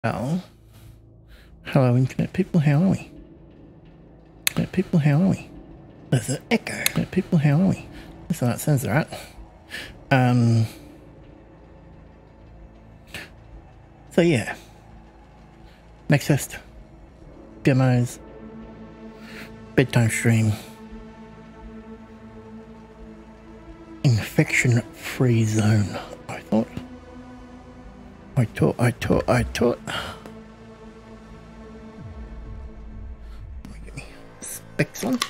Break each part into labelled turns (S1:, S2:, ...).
S1: Well, hello, internet people. How are we? Internet people, how are we? There's an echo. Internet people, how are we? Listen, that sounds alright. So yeah, Nexus demos, bedtime stream, infection-free zone. I thought. Let me get me specs on.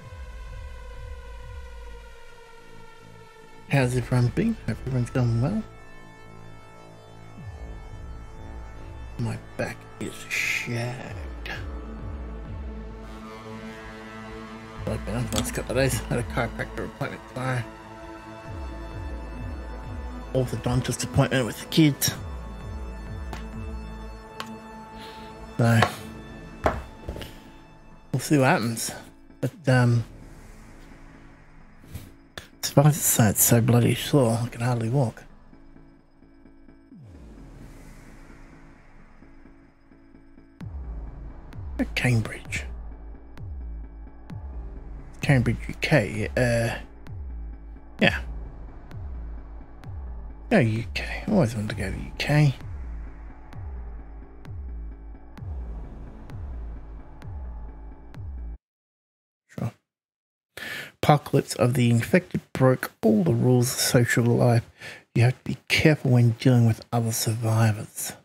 S1: How's everyone been? Hope everyone's done well. My back is shagged. I've been on the last couple of days. Had a chiropractor appointment tomorrow. Orthodontist appointment with the kids. So we'll see what happens. But surprised it's so bloody sore I can hardly walk. Cambridge. Cambridge, UK. Yeah. Go UK. I always wanted to go to UK. Sure. Apocalypse of the infected broke all the rules of social life. You have to be careful when dealing with other survivors.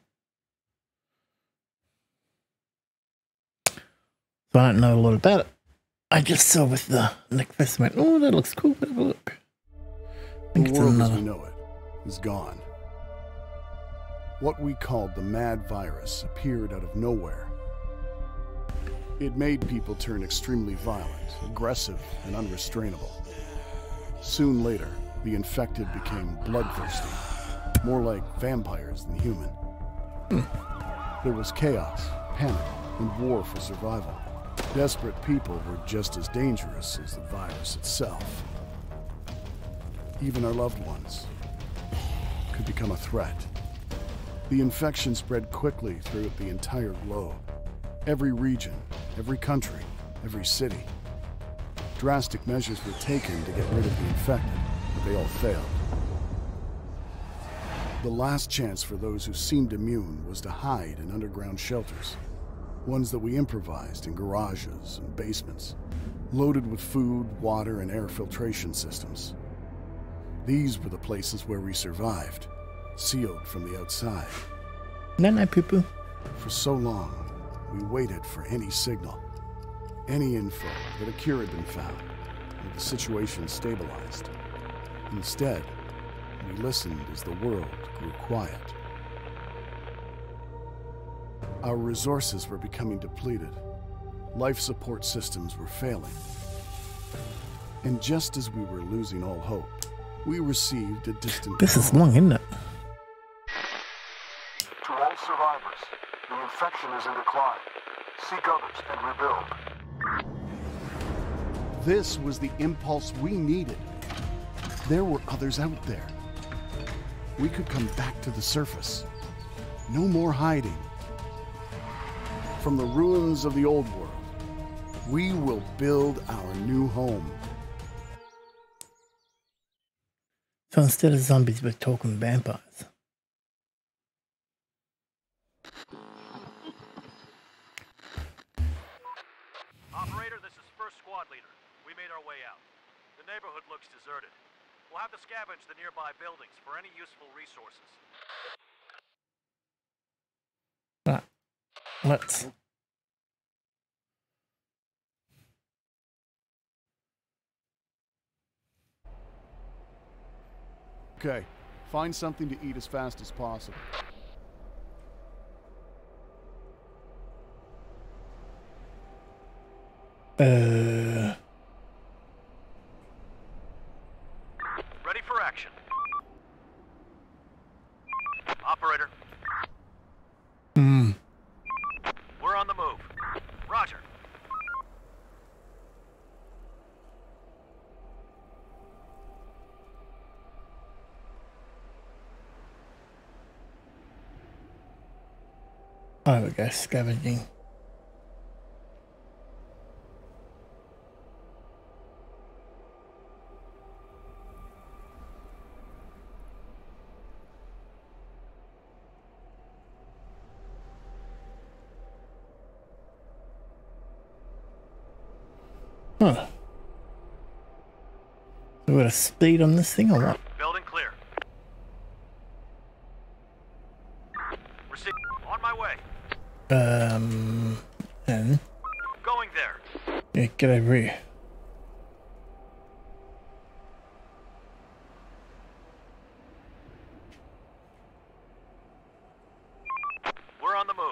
S1: So I don't know a lot about it. I just saw with the Nick Fest went, oh, that looks cool. Have a look.
S2: The world as we know it is gone. What we called the mad virus appeared out of nowhere. It made people turn extremely violent, aggressive, and unrestrainable. Soon later, the infected became bloodthirsty, more like vampires than human. There was chaos, panic, and war for survival. Desperate people were just as dangerous as the virus itself. Even our loved ones could become a threat. The infection spread quickly throughout the entire globe. Every region, every country, every city. Drastic measures were taken to get rid of the infected, but they all failed. The last chance for those who seemed immune was to hide in underground shelters. Ones that we improvised in garages and basements, loaded with food, water, and air filtration systems. These were the places where we survived, sealed from the outside.
S1: No, poo-poo.
S2: For so long, we waited for any signal, any info that a cure had been found, or the situation stabilized. Instead, we listened as the world grew quiet. Our resources were becoming depleted. Life support systems were failing. And just as we were losing all hope, we received a distant
S1: This is long, isn't it?
S3: To all survivors, the infection is in decline. Seek others and rebuild.
S2: This was the impulse we needed. There were others out there. We could come back to the surface. No more hiding. From the ruins of the old world, we will build our new home.
S1: So instead of zombies, we're talking vampires.
S4: Operator, this is First Squad Leader. We made our way out. The neighborhood looks deserted. We'll have to scavenge the nearby buildings for any useful resources.
S1: Right. Let's.
S2: Okay, find something to eat as fast as possible.
S4: Ready for action. Operator. We're on the move. Roger.
S1: Oh, we go scavenging. Huh. So we got a speed on this thing or what?
S4: Building clear. Receive. On my way.
S1: And
S4: Going there.
S1: yeah, get over here.
S4: We're on the move.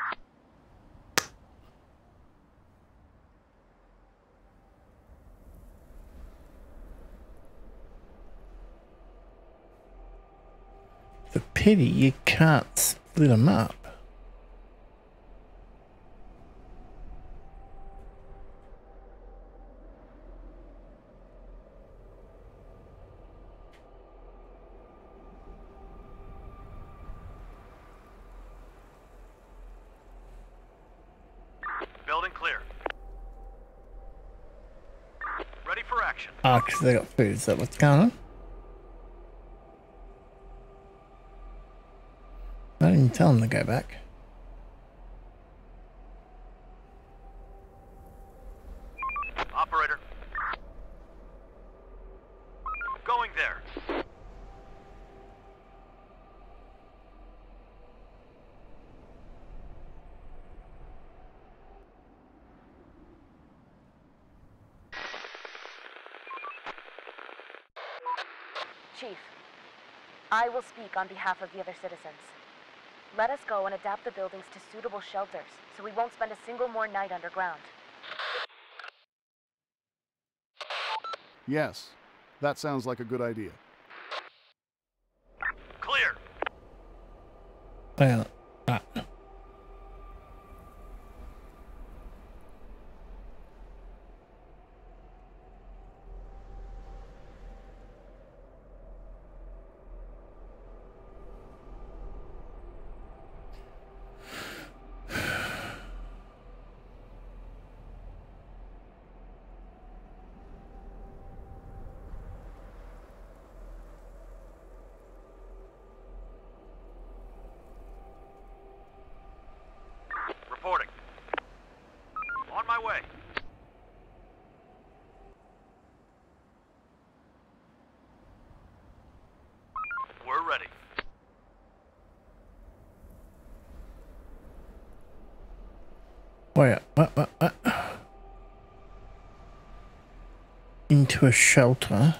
S1: The pity you can't split them up.
S4: Building clear. Ready for action.
S1: Ah, because they got food. Is that what's going on? I didn't tell them to go back.
S4: Operator. Going there.
S5: Chief, I will speak on behalf of the other citizens. Let us go and adapt the buildings to suitable shelters, so we won't spend a single more night underground.
S2: Yes, that sounds like a good idea.
S4: Clear.
S1: Well, ah.
S4: Reporting. On my way. We're ready.
S1: Wait, what? Into a shelter.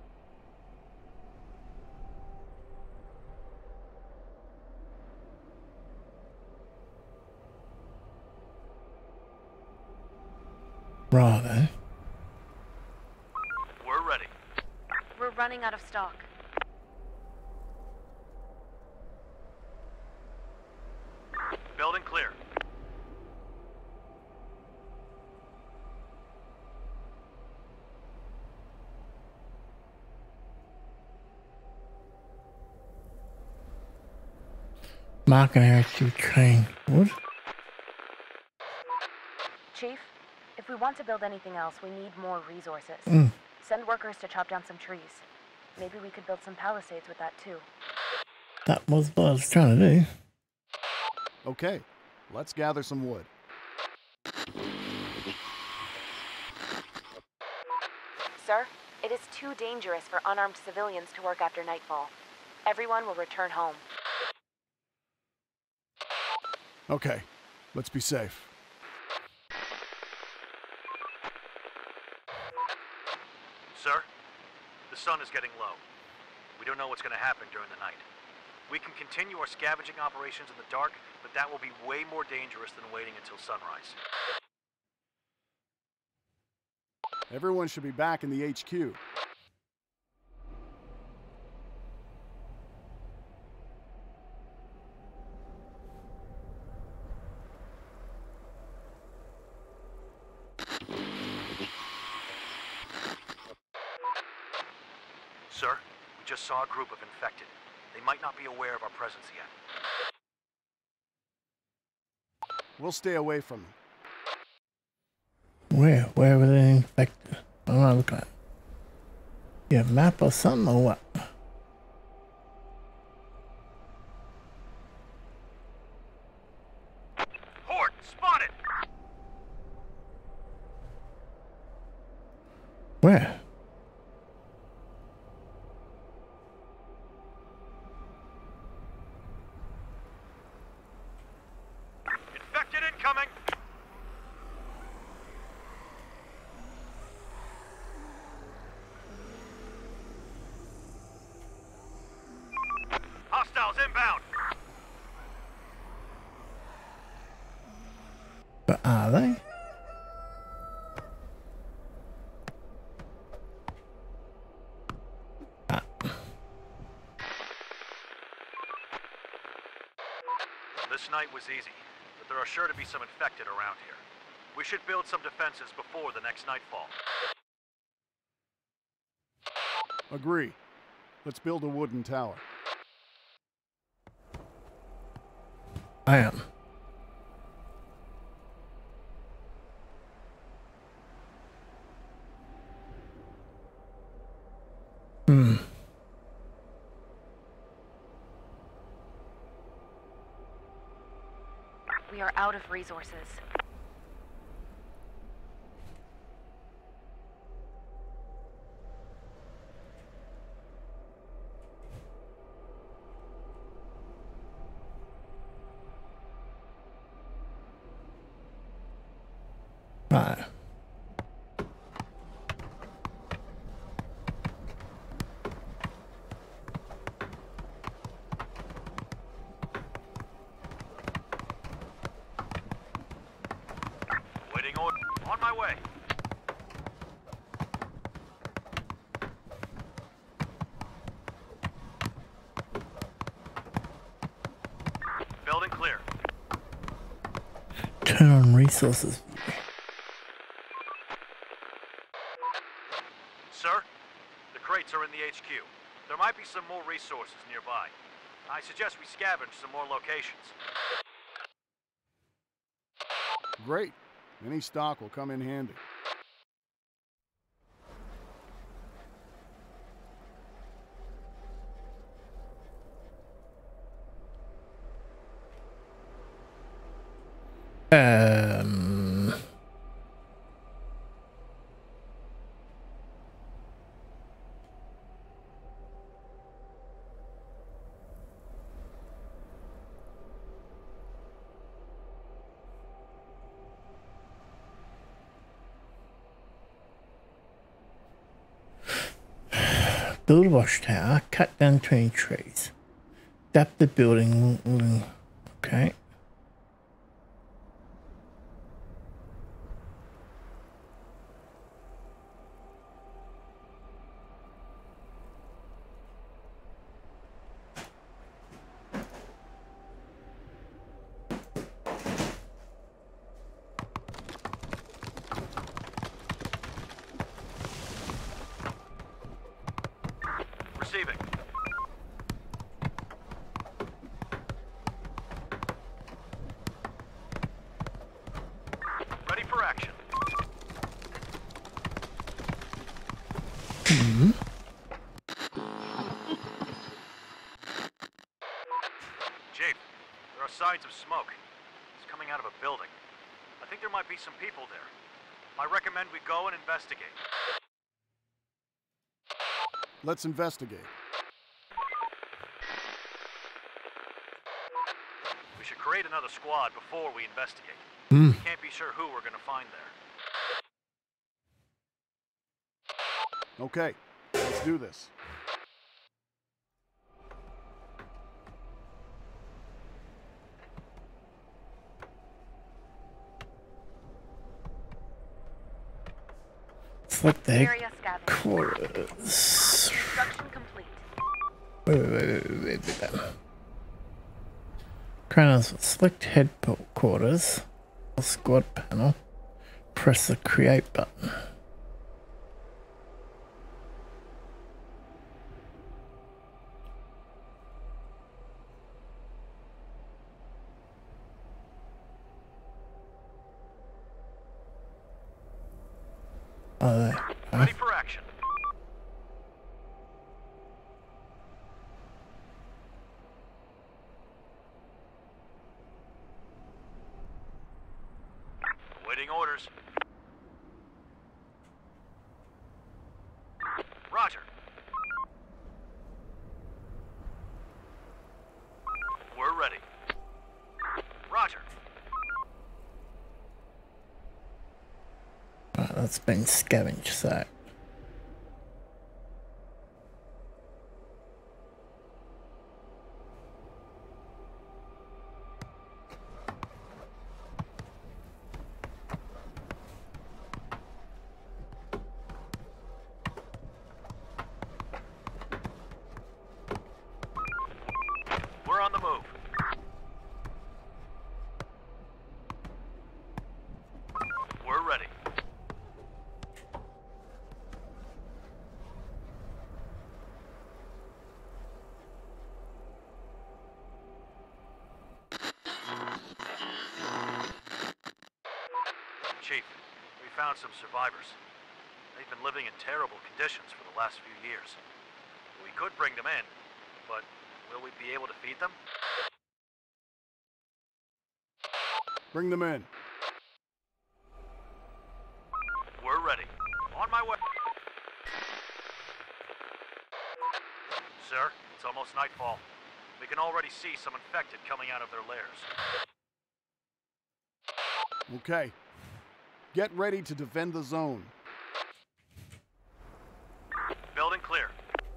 S1: Rather.
S4: We're ready.
S5: We're running out of stock.
S4: Building clear.
S1: Mark and Eric to train wood.
S5: Chief, if we want to build anything else, we need more resources. Send workers to chop down some trees. Maybe we could build some palisades with that too.
S1: That was what I was trying to do.
S2: Okay, let's gather some wood.
S5: Sir, it is too dangerous for unarmed civilians to work after nightfall. Everyone will return home.
S2: Okay, let's be safe.
S4: Sir, the sun is getting low. We don't know what's going to happen during the night. We can continue our scavenging operations in the dark, but that will be way more dangerous than waiting until sunrise.
S2: Everyone should be back in the HQ.
S4: Sir, we just saw a group of infected. They might not be aware of our presence yet.
S2: We'll stay away from them.
S1: Where were they infected? I'm not looking at it. Yeah, map or something or what?
S4: Horde, spotted!
S1: Where?
S4: Infected incoming! Hostiles inbound!
S1: But are they?
S4: This night was easy, but there are sure to be some infected around here. We should build some defenses before the next nightfall.
S2: Agree. Let's build a wooden tower.
S1: I am.
S5: We are out of resources.
S1: Right.
S4: Waiting on my way. Building clear.
S1: Turn on resources.
S4: Sir, the crates are in the HQ. There might be some more resources nearby. I suggest we scavenge some more locations.
S2: Great. Any stock will come in handy.
S1: Build a watchtower, cut down 20 trees. Adapt the building. Okay.
S4: Receiving. Ready for action. Chief, there are signs of smoke. It's coming out of a building. I think there might be some people there. I recommend we go and investigate.
S2: Let's investigate.
S4: We should create another squad before we investigate.
S1: Hmm.
S4: We can't be sure who we're gonna find there.
S2: Okay, let's do this.
S1: Select the
S5: Area scavenged.
S1: headquarters.
S5: Construction complete.
S1: Wait. Crowners, select headquarters. Squad panel. Press the create button. Oh,
S4: Ready for action. Waiting orders. Roger. We're ready. Roger.
S1: Right, that's been scavenged, so.
S4: We're on the move. We're ready. Chief, we found some survivors. They've been living in terrible conditions for the last few years. We could bring them in, but will we be able to feed them?
S2: Bring them in.
S4: We're ready. On my way. Sir, it's almost nightfall. We can already see some infected coming out of their lairs.
S2: Okay. Get ready to defend the zone.
S4: Building clear.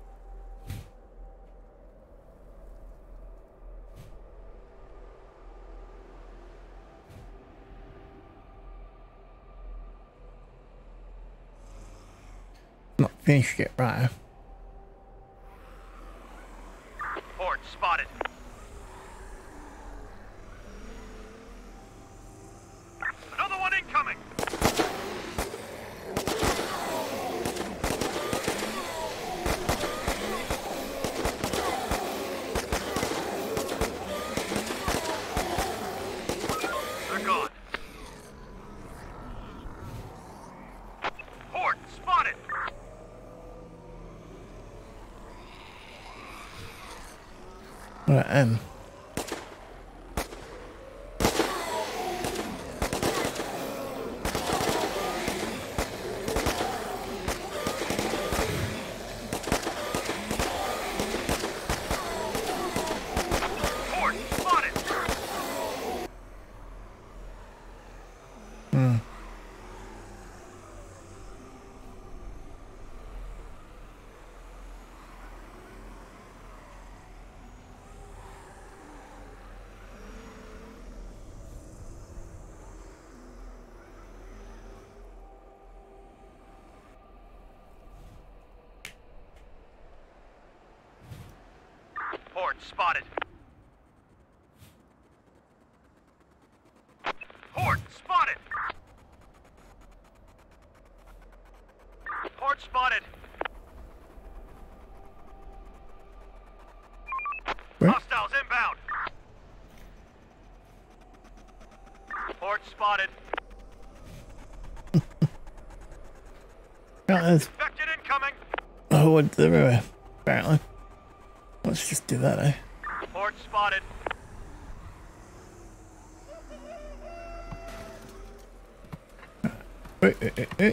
S1: Not finished yet, right?
S4: Horde spotted. Another one incoming. They're gone. Horde spotted.
S1: Right,
S4: Horde spotted. Horde spotted. Horde spotted. Horde spotted.
S1: Where?
S4: Hostiles inbound. Horde spotted.
S1: there's
S4: Infected incoming.
S1: hordes everywhere, apparently. Let's just do that, eh?
S4: Horde spotted.
S1: Wait.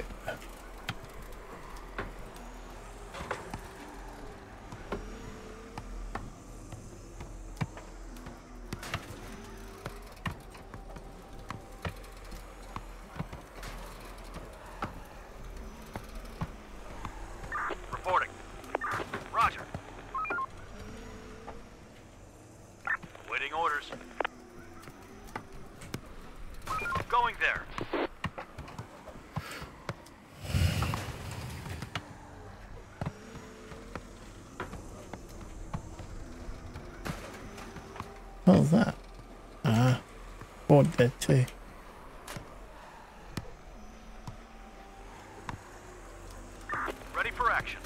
S4: Reporting. Roger. Waiting orders. Going there.
S1: What was that? Horde there too.
S4: Ready for action.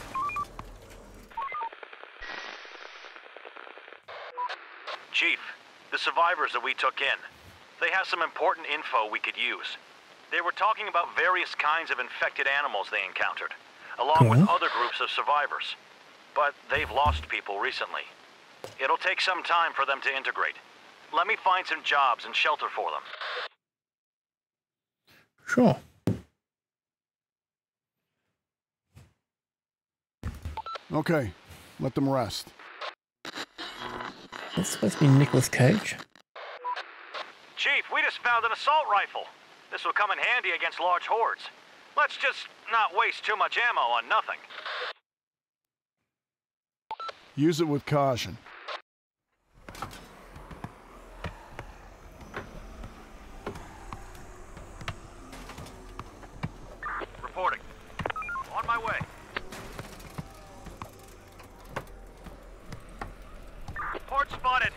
S4: Chief, the survivors that we took in, they have some important info we could use. They were talking about various kinds of infected animals they encountered, along with other groups of survivors. But they've lost people recently. It'll take some time for them to integrate. Let me find some jobs and shelter for them.
S1: Sure.
S2: Okay, let them rest.
S1: That's supposed to be Nicolas Cage.
S4: Chief, we just found an assault rifle. This will come in handy against large hordes. Let's just not waste too much ammo on nothing.
S2: Use it with caution.
S4: Reporting. On my way. Port spotted.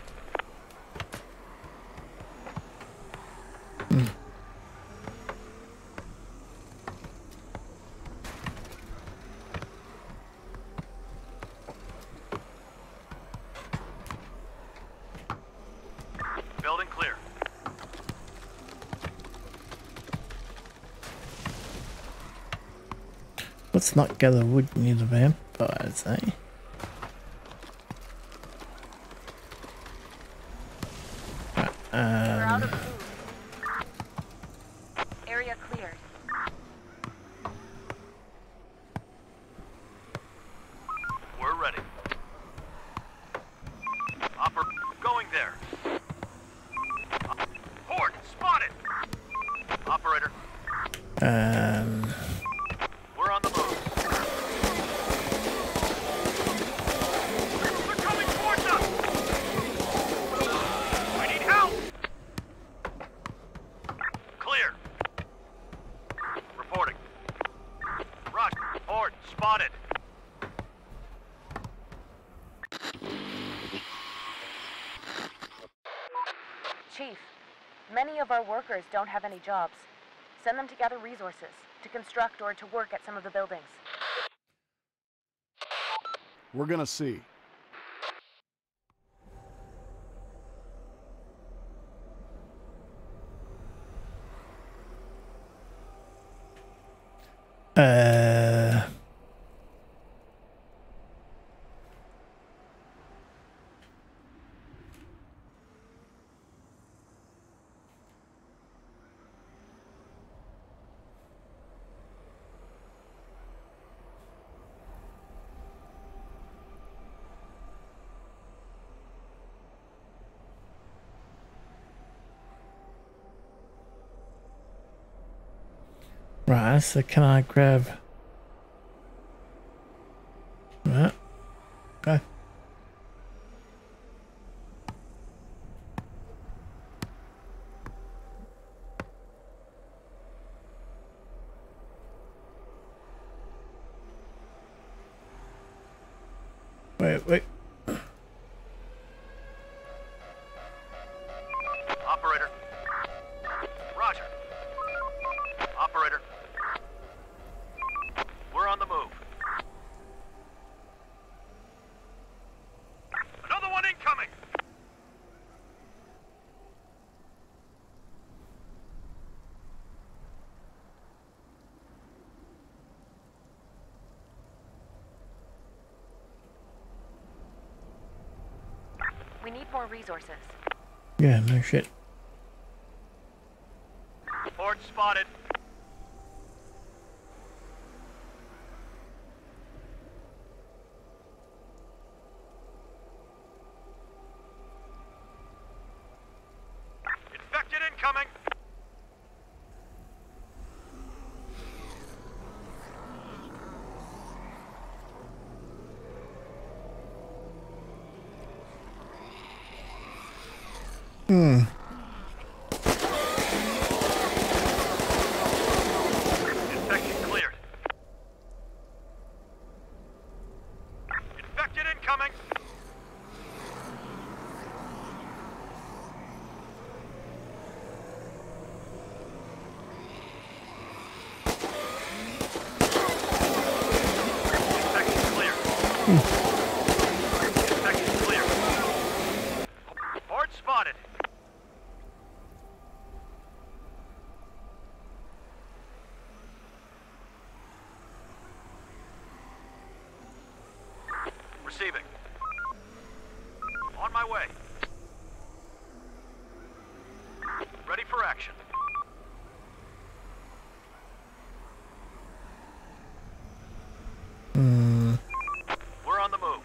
S4: Building clear.
S1: Let's not gather wood near the vampires, eh?
S5: We're out of food. Area cleared.
S4: We're ready. Going there. Port spotted. Operator. We're on the move. They're coming towards us. I need help. Clear. Reporting. Roger. Port spotted.
S5: Chief, many of our workers don't have any jobs. Send them to gather resources, to construct or to work at some of the buildings.
S2: We're gonna see.
S1: Right, so can I grab... Right. Okay. Wait.
S4: Operator. Roger. Operator. We're on the move. Another one incoming!
S5: We need more resources.
S1: Yeah, no shit.
S4: Port spotted. Infected incoming! Infection cleared. Infected incoming! Infection cleared. Infection cleared. Port spotted. Receiving. On my way. Ready for action. We're on the move.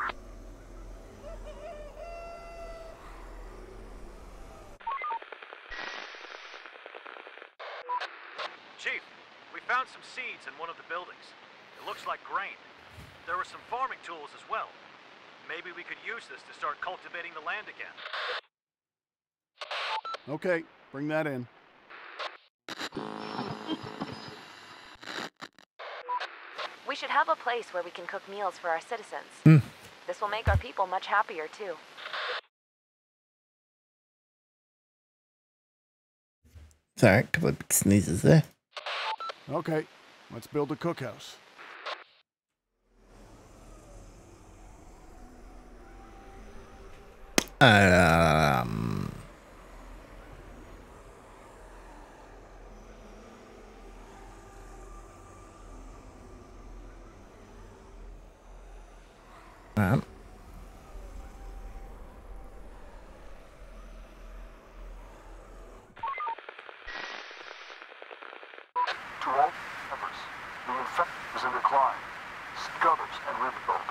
S4: Chief, we found some seeds in one of the buildings. It looks like grain. There were some farming tools as well. Maybe we could use this to start cultivating the land again.
S2: Okay, bring that in.
S5: We should have a place where we can cook meals for our citizens. This will make our people much happier, too.
S1: Sorry, a couple of big sneezes there.
S2: Okay, let's build a cookhouse.
S3: To all members, the infection is in decline. Seek others and rebuild.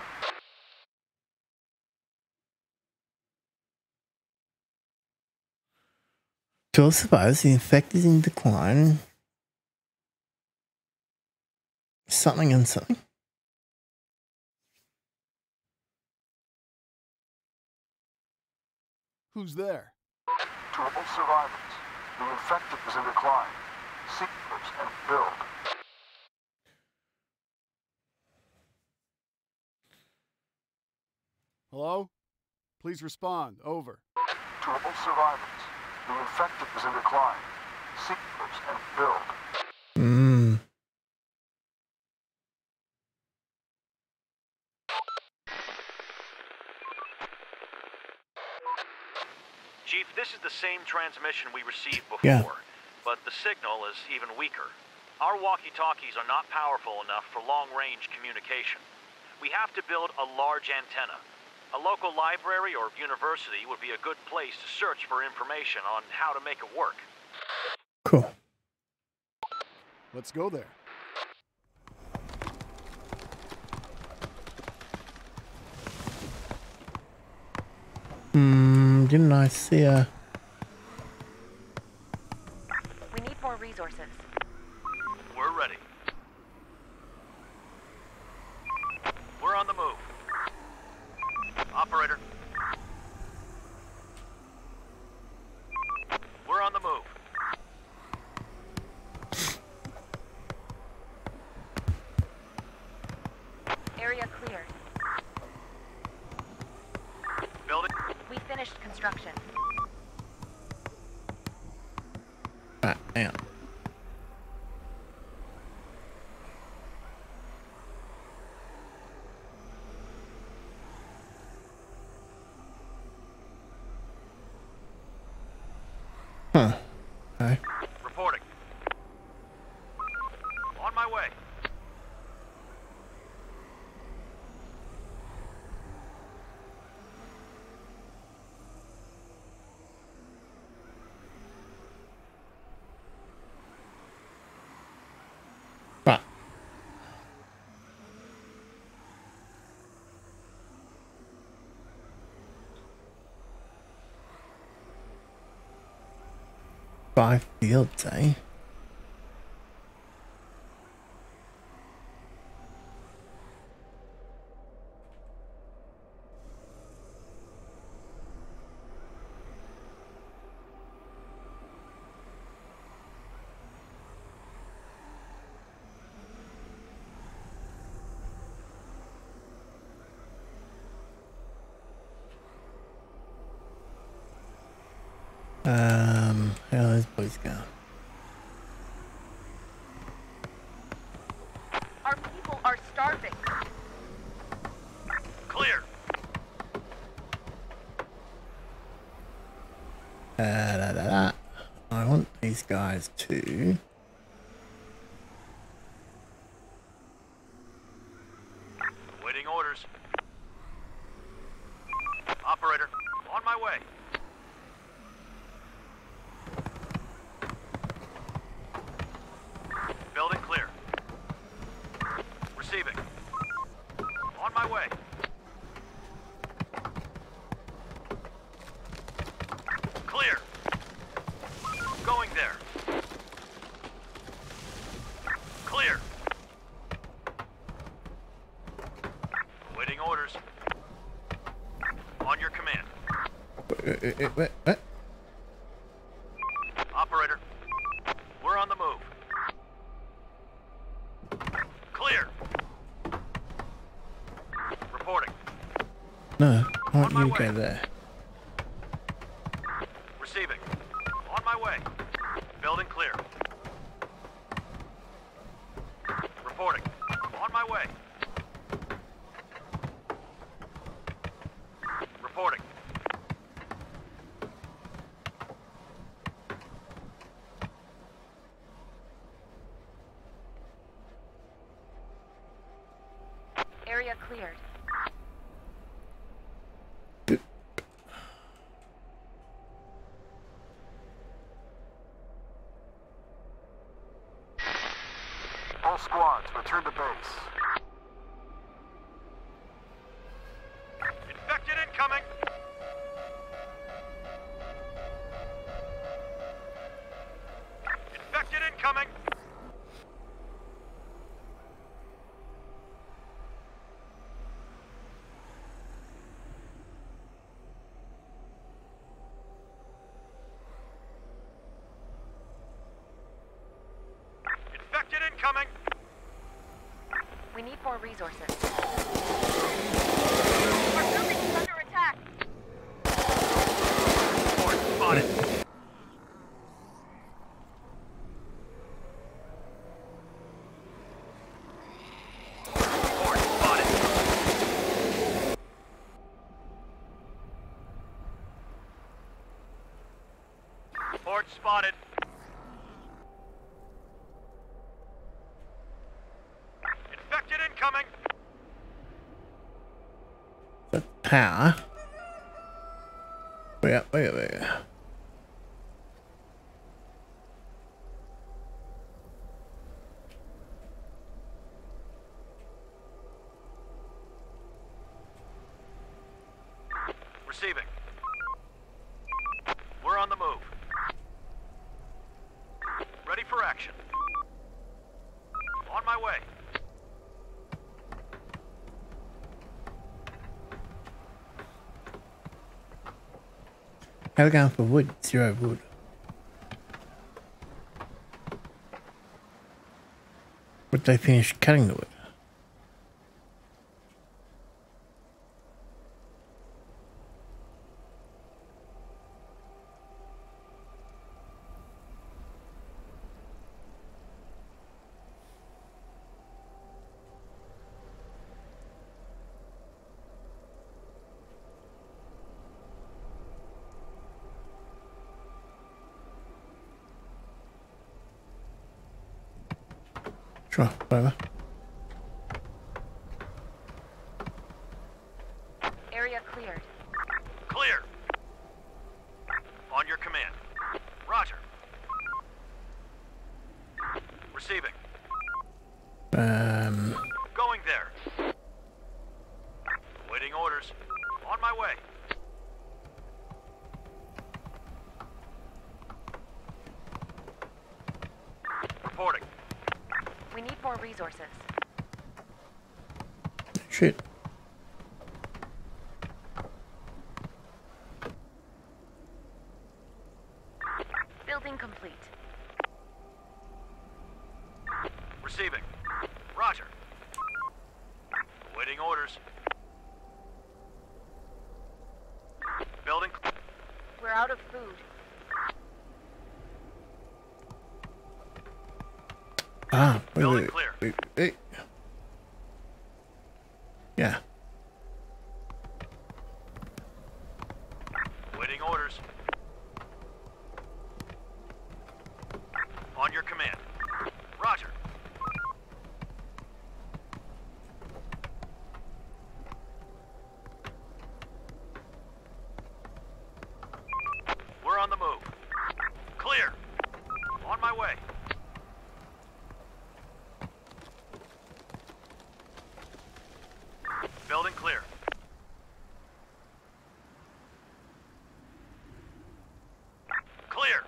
S1: To all survivors, the infected is in decline. Something and something.
S2: Who's there?
S3: To all survivors, the infected is in decline. Seek others and rebuild.
S2: Hello? Please respond. Over.
S3: To all survivors, the infected is in decline. Seek others and rebuild.
S4: Chief, this is the same transmission we received before,
S1: Yeah.
S4: but the signal is even weaker. Our walkie-talkies are not powerful enough for long-range communication. We have to build a large antenna. A local library or university would be a good place to search for information on how to make it work.
S1: Cool.
S2: Let's go there.
S1: Didn't I see a...
S5: We need more resources.
S4: We're ready. We're on the move. Operator. We're on the move.
S5: Area cleared.
S4: Building.
S5: We finished construction.
S1: Right, hang on. Huh. Okay.
S4: Reporting. On my way.
S1: Right. Five fields, eh? How are those boys going?
S5: Our people are starving.
S4: Clear.
S1: I want these guys to...
S4: Waiting orders.
S1: What?
S4: Operator, we're on the move. Clear. Reporting.
S1: No, I want
S4: On
S1: you
S4: my
S1: to
S4: way.
S1: go there.
S4: Receiving. On my way. Building clear. Reporting. On my way. Reporting.
S5: Area cleared.
S3: All squads, return to base.
S4: Infected incoming. Infected incoming. Infected incoming.
S5: We need more resources. Our building is under attack.
S4: Fort spotted. Fort spotted. Fort spotted. Infected incoming.
S1: The power. Wait.
S4: Receiving. We're on the move. Ready for action. On my way.
S1: How are we going for wood? 0 wood. Would they finish cutting the wood? Sure, whatever.
S5: Area cleared.
S4: Clear. On your command. Roger. Receiving. Going there. Waiting orders. On my way. Reporting.
S5: We need more resources.
S1: Shit.
S5: Building complete.
S4: Receiving. Roger. Waiting orders. Building.
S5: We're out of food.
S1: Ah,
S4: Building clear.
S1: wait. Yeah.
S4: Waiting orders. On your command. Roger. We're on the move. Clear. On my way. Building clear. Clear.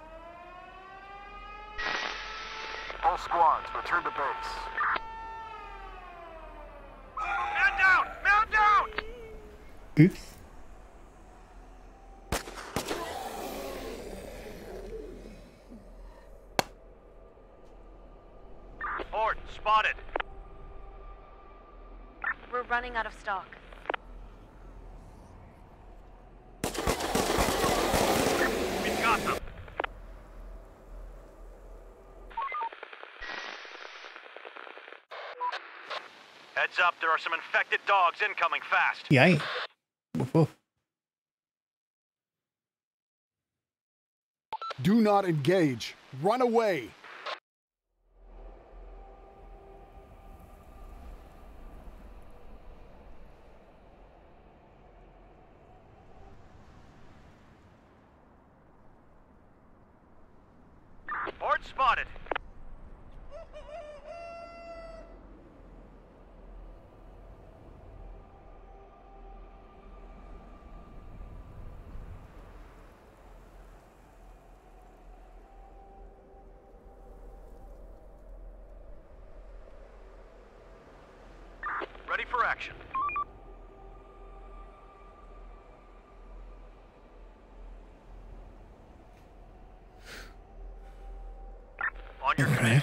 S3: All squads, return to base.
S4: Man down! Man down!
S1: Oops.
S4: Horde, spotted.
S5: We're running out of stock.
S4: We've got them. Heads up, there are some infected dogs incoming fast.
S1: Yay. Woof, woof.
S2: Do not engage. Run away.
S4: Horde spotted. Ready for action. On your
S1: Okay.
S4: command.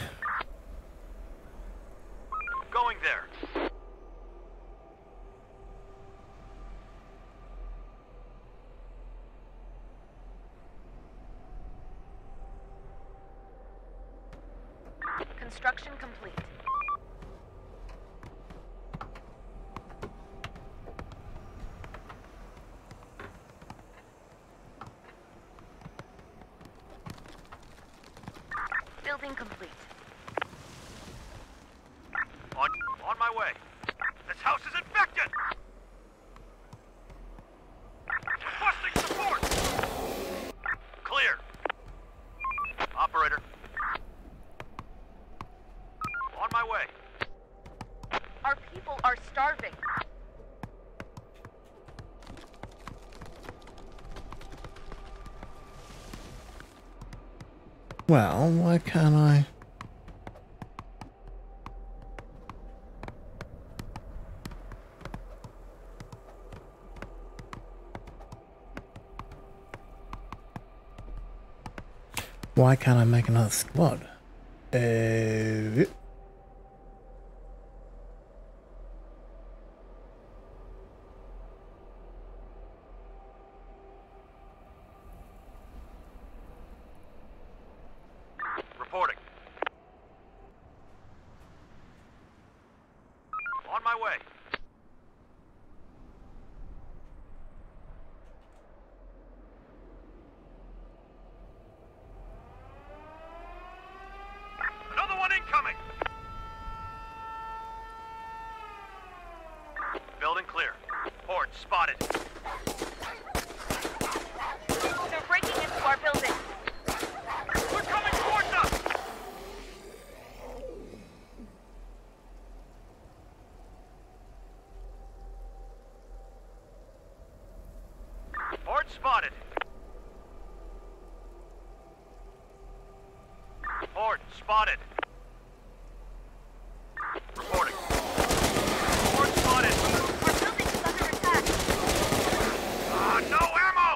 S4: Going there.
S5: Construction complete. Building complete.
S4: On my way. This house is infected! Requesting support! Clear. Operator. On my way.
S5: Our people are starving.
S1: Well, why can't I? Why can't I make another squad?
S4: Reporting. On my way. Another one incoming! Building clear. Horde spotted.
S5: They're breaking into our building.
S4: They're coming towards us! Horde spotted. Horde spotted. Reporting. Horde spotted.
S5: Our building is under attack.
S4: No ammo!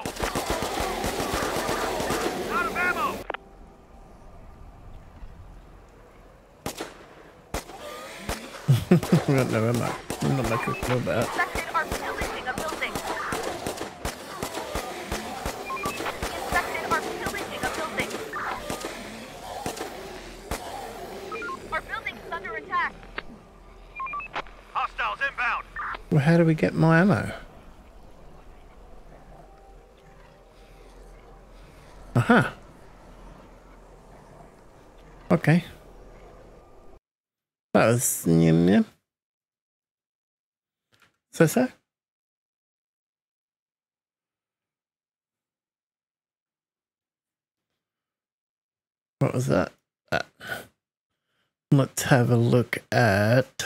S4: Out of ammo!
S1: I don't know, am I? I'm not much to know about.
S5: Infected are pillaging a building. Infected are pillaging a building. Our building is under attack.
S4: Hostiles inbound.
S1: Well, how do we get my ammo? Aha. Okay. That was yeah. So. What was that? Let's have a look at.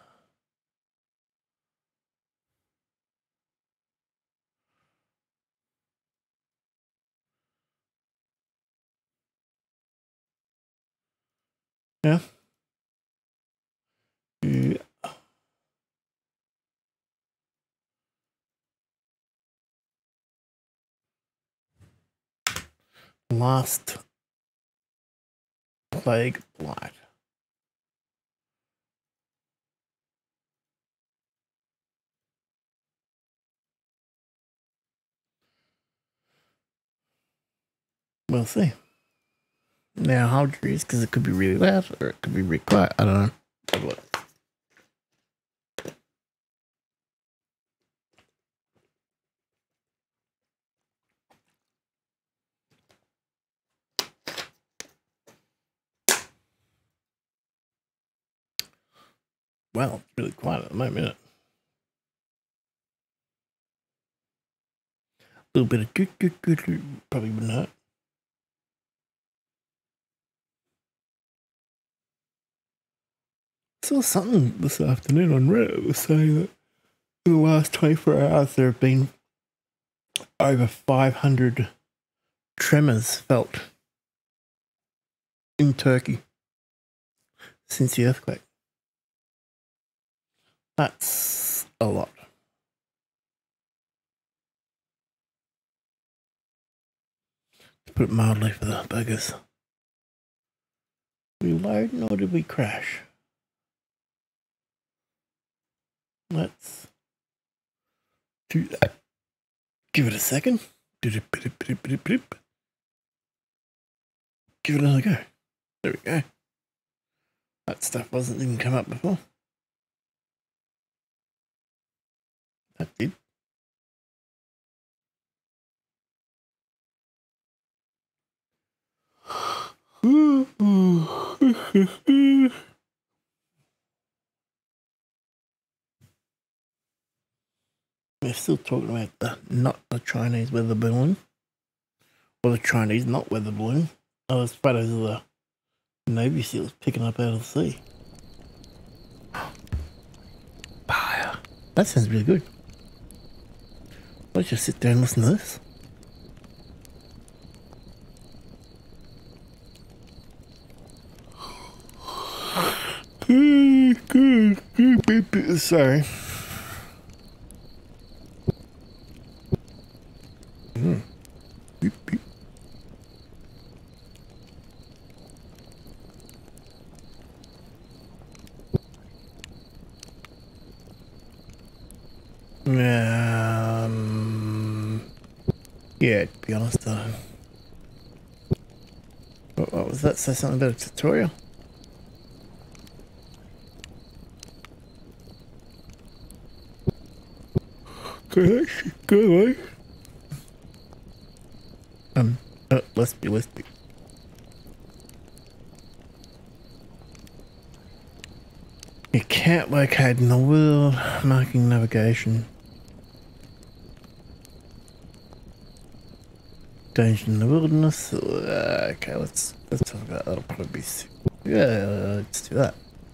S1: Yeah. Yeah. Last Plague Blight. We'll see. Now, how true is because it could be really loud or it could be really quiet. I don't know. Have a look. Well, it's really quiet at the moment, isn't it? A little bit of doot, probably wouldn't hurt. I saw something this afternoon on Reddit that was saying that in the last 24 hours there have been over 500 tremors felt in Turkey since the earthquake. That's a lot. To put it mildly for the buggers. Did we load or did we crash? Let's do that. Give it a second. Give it another go. There we go. That stuff wasn't even come up before. That did. We're still talking about not the Chinese weather balloon. Or the Chinese not weather balloon. Oh, there's photos of the Navy SEALs picking up out of the sea. Fire. That sounds really good. Let's just sit there and listen to this. Sorry. Beep, beep. Yeah, to be honest, what was that? Say something about a tutorial? Go away. Let's be. You can't locate in the world, marking navigation. Danger in the wilderness. Okay, let's talk about that. That'll probably be. Yeah, let's do that.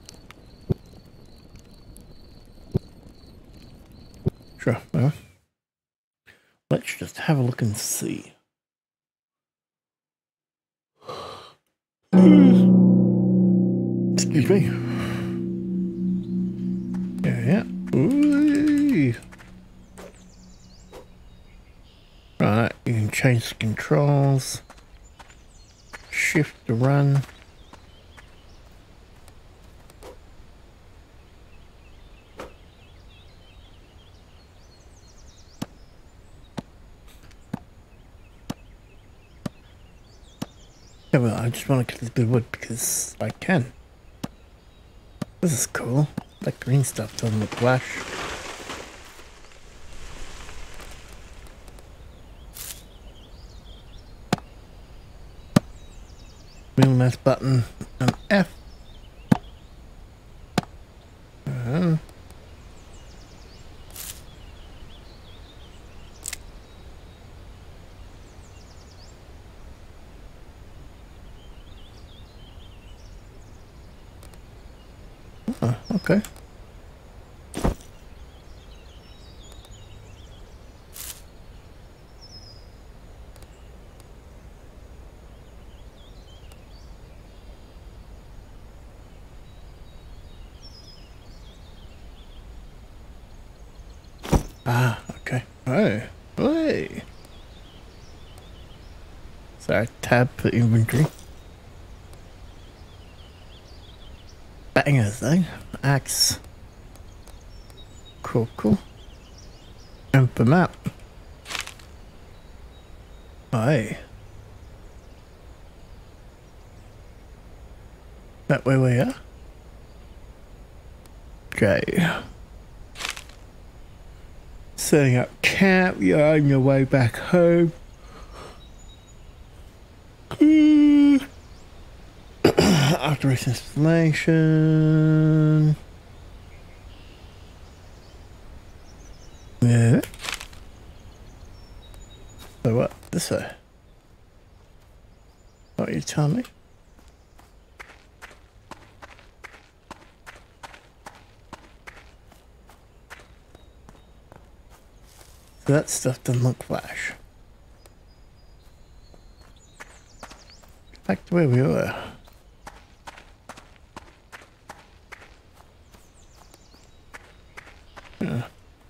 S1: Sure. Well, let's just have a look and see. Excuse me. Yeah. Ooh. Right, you can change the controls. Shift to run. Yeah, well, I just want to get this bit of wood because I can. This is cool. That green stuff doesn't look flash. Middle mouse button and F. Oh, okay. Ah, okay. Oh, hey. Sorry, tab for inventory. Bangers, eh? Axe. Cool. And for map. Hey. That where we are? Okay. Setting up camp. You're on your way back home. After its installation. Yeah. So what? This way? What you telling me? So that stuff doesn't look flash. Back to where we were. Yeah.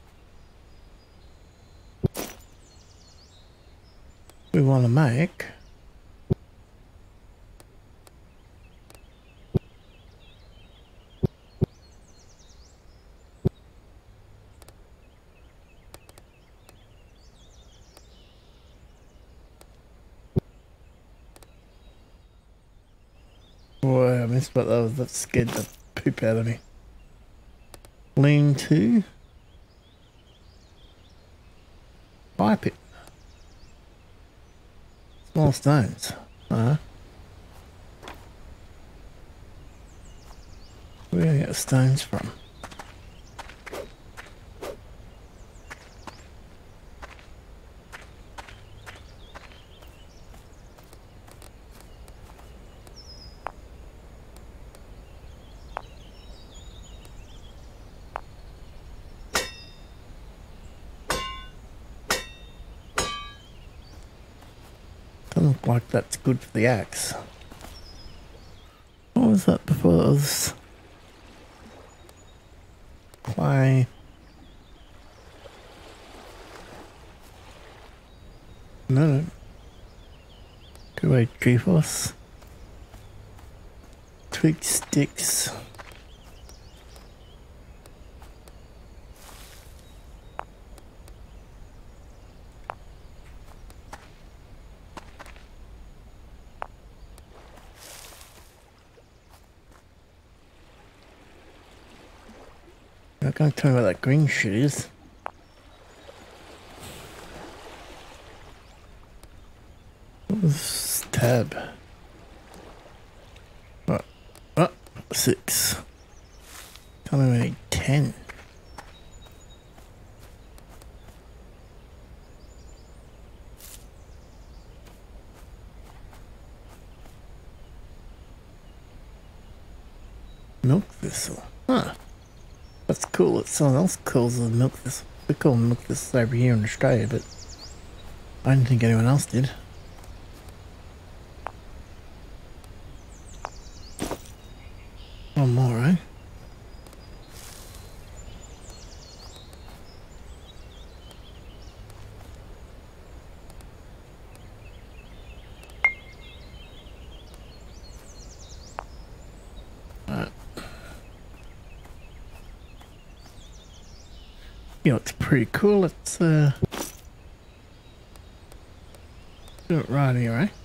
S1: We want to make boy, I missed what that was. That scared the poop out of me. Lean to pipe it. Small stones. Where do we get stones from? Doesn't look like that's good for the axe. What was that before? It was clay. No. Good way, G-Force. Twig sticks. You're not going to tell me what that green shit is. What was this tab? What? Oh, 6. Tell me we need 10. Milk thistle. Huh. That's cool that someone else calls it milk thistle. We call milk thistle over here in Australia, but I didn't think anyone else did. One more, eh? You know, it's pretty cool. Let's do it right here, eh?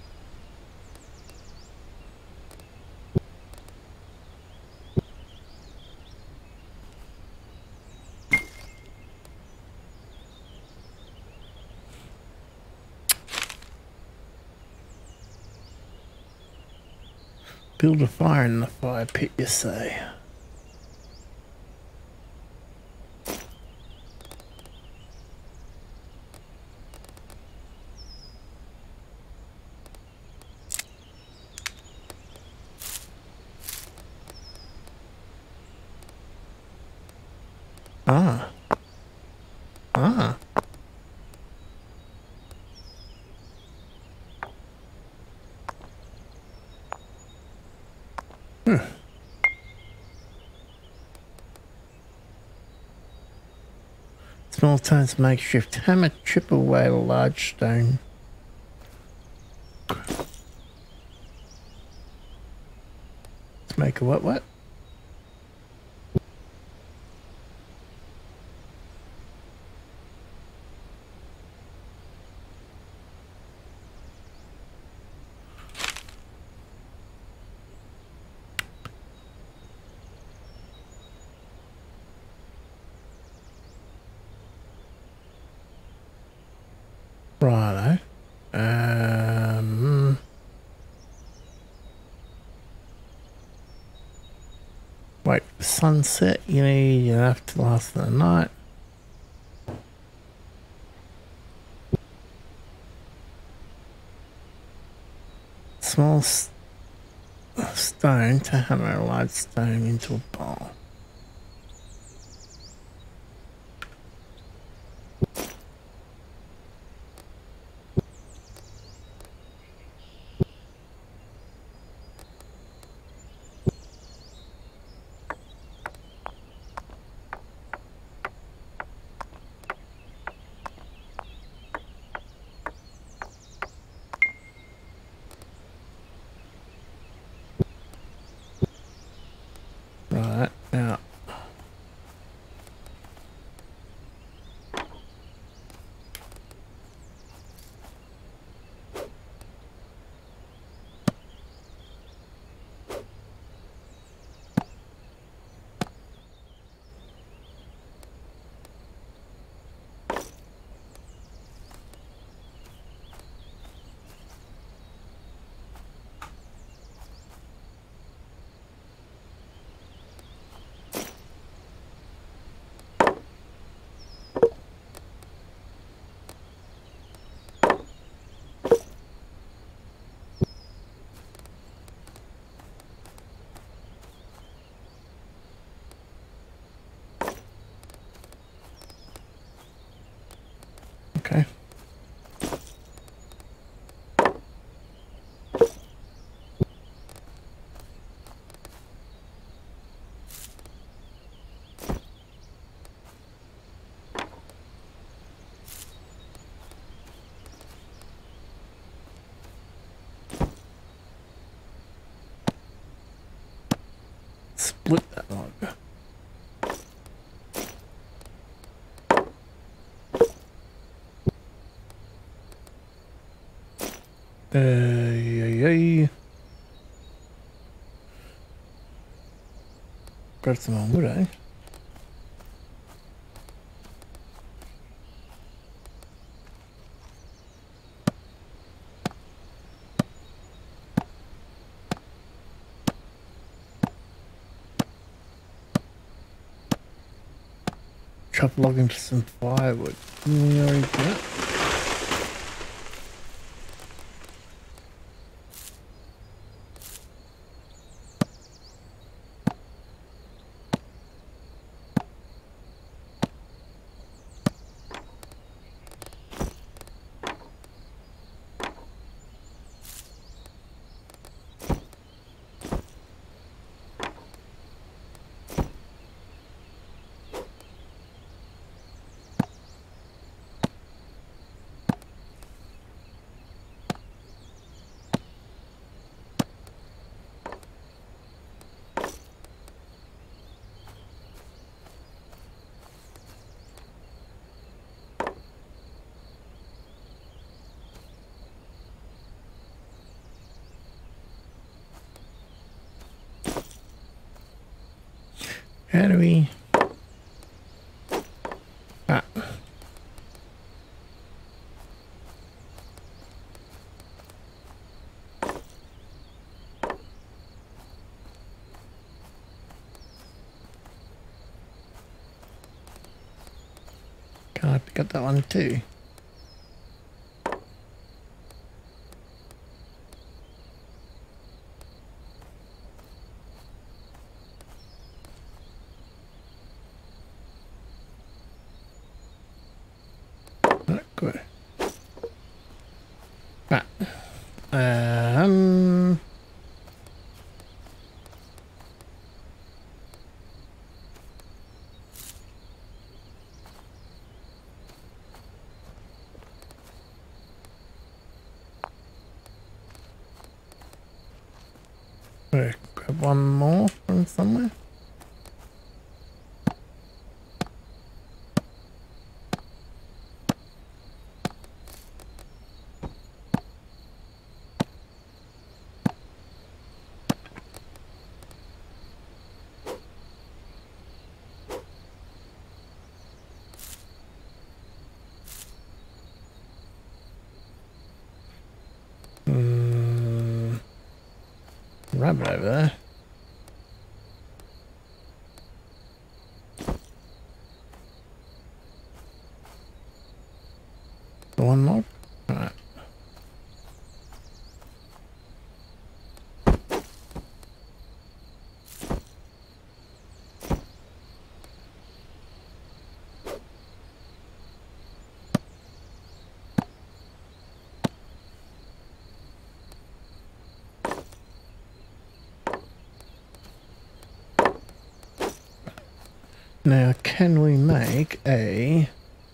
S1: Build a fire in the fire pit, you say? Ah. Ah. Small stones makeshift hammer, chip away a large stone. Let's make a what? Righto. Wait, sunset, you need enough to last the night. Small stone to hammer a large stone into a bowl. Right, now. Okay. Split that log. Yay. Got some more wood, eh? Chop log into some firewood. We already got. How do we... Ah. Can I pick up that one too? Good. Right. Grab one more from somewhere. rabbit over there. The one log? Alright. Now, can we make a...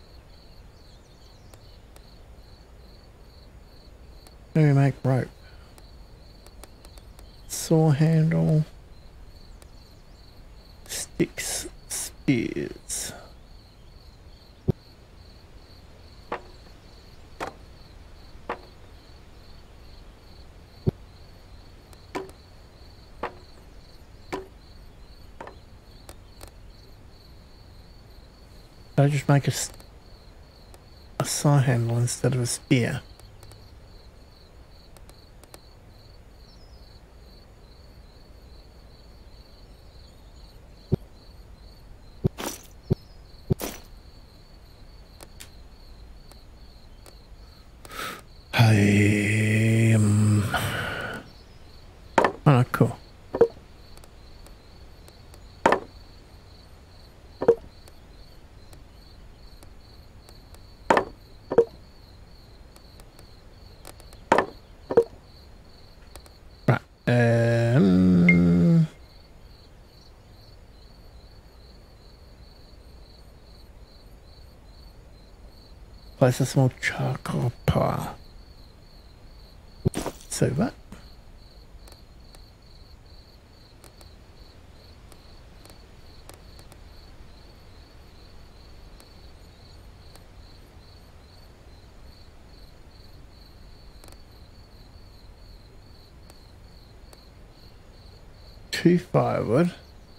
S1: How do we make rope? Saw handle. Sticks, spears. I just make a saw handle instead of a spear. Oh, cool. Place a small charcoal pile. So that. Two firewood.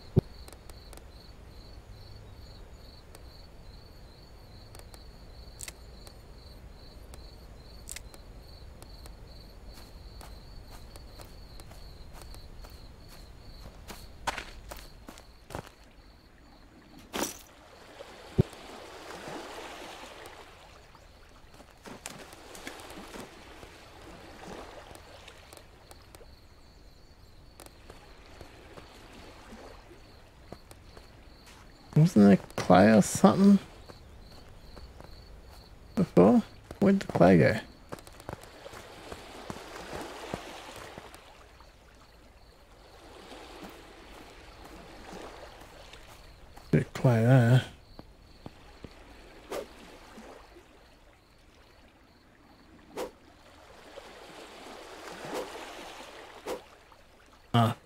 S1: Wasn't there clay or something before? Where'd the clay go? Bit of clay there. Ah.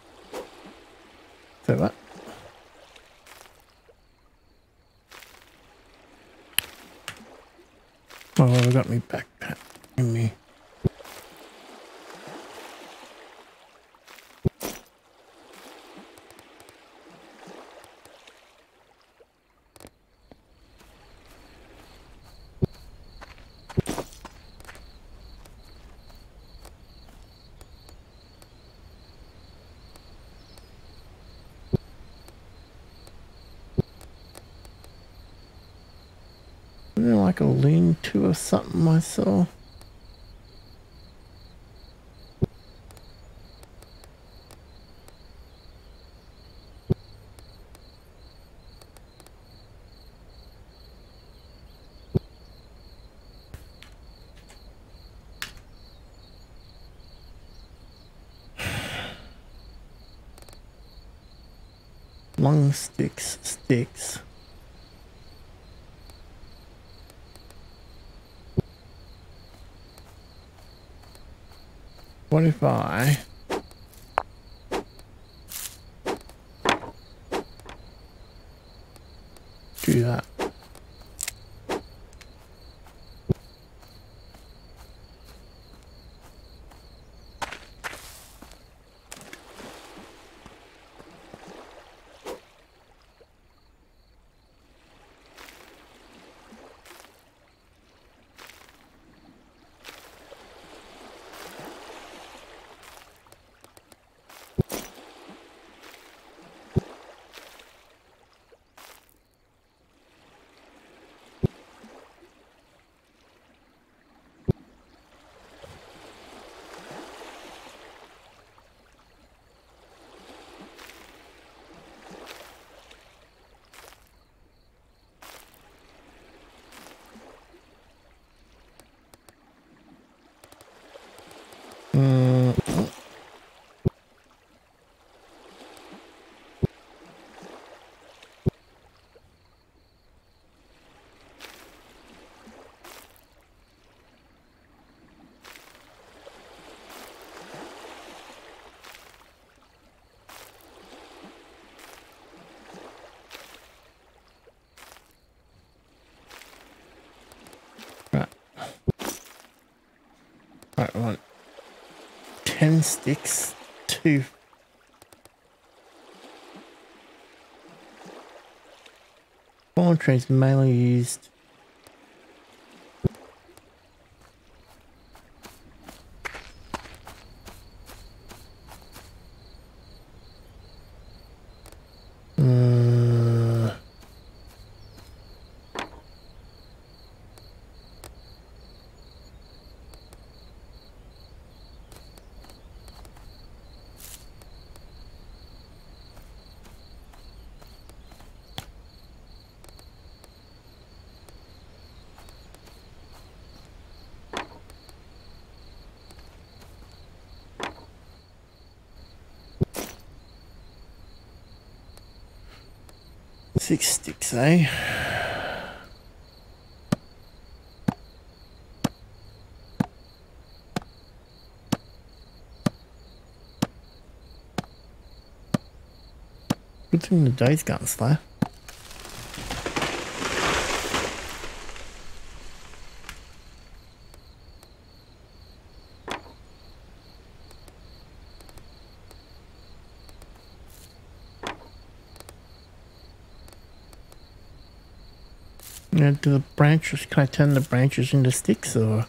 S1: So what? Oh, well, I got me backpack in me. Isn't there like a lean-to or something I saw? Long sticks. What if I do that? Right, I want 10 sticks, 2. Fallen trees mainly used. Six sticks, eh? Good thing the day's gotten slow. Now, do the branches, can I turn the branches into sticks or?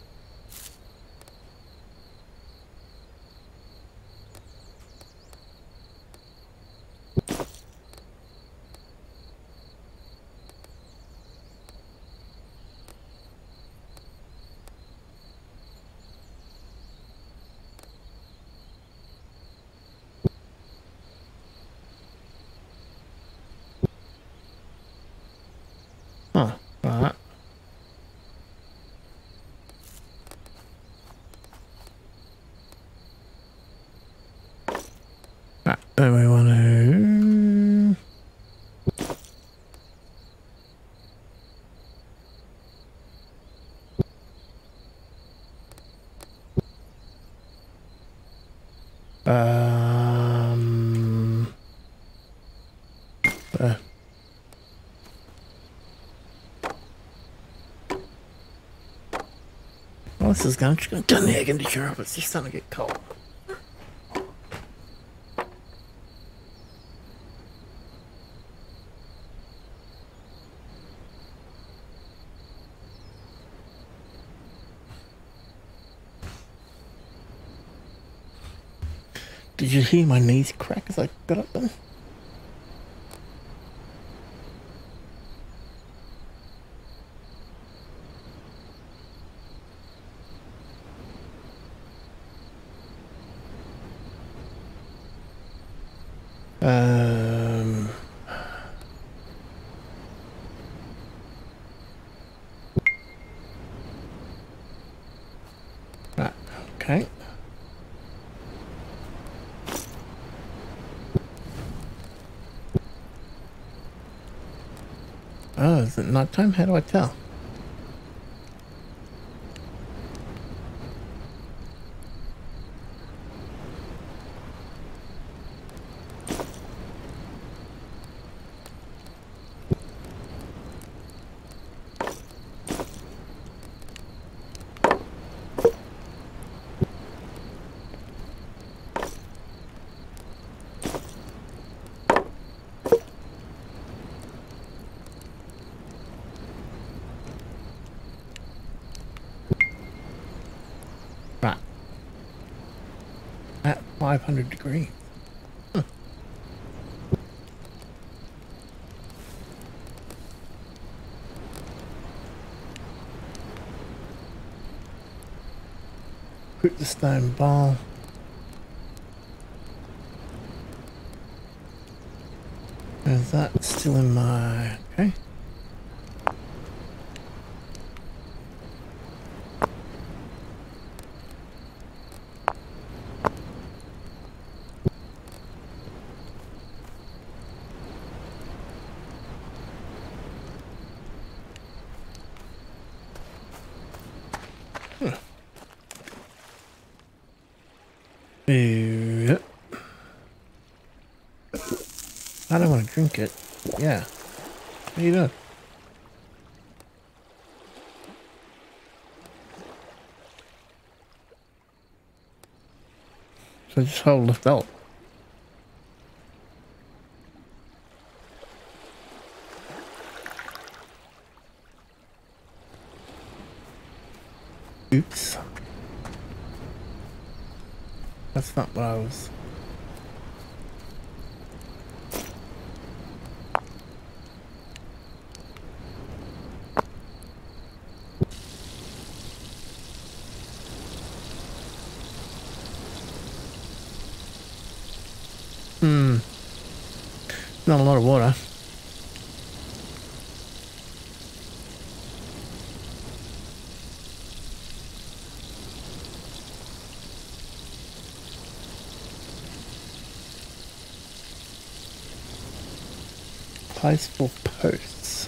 S1: Huh, alright. Right, then we want to... well, this is going to turn the air conditioner up. It's just starting to get cold. Did you hear my knees crack as I got up then? Right, okay. Oh, is it night time? How do I tell? Right. At 500 degrees. Huh. Put the stone ball. Is that still in my... okay. Yep. I don't want to drink it. Yeah. What are you doing? So just hold lift up. Oops. That's not what I was. Not a lot of water. Place for posts.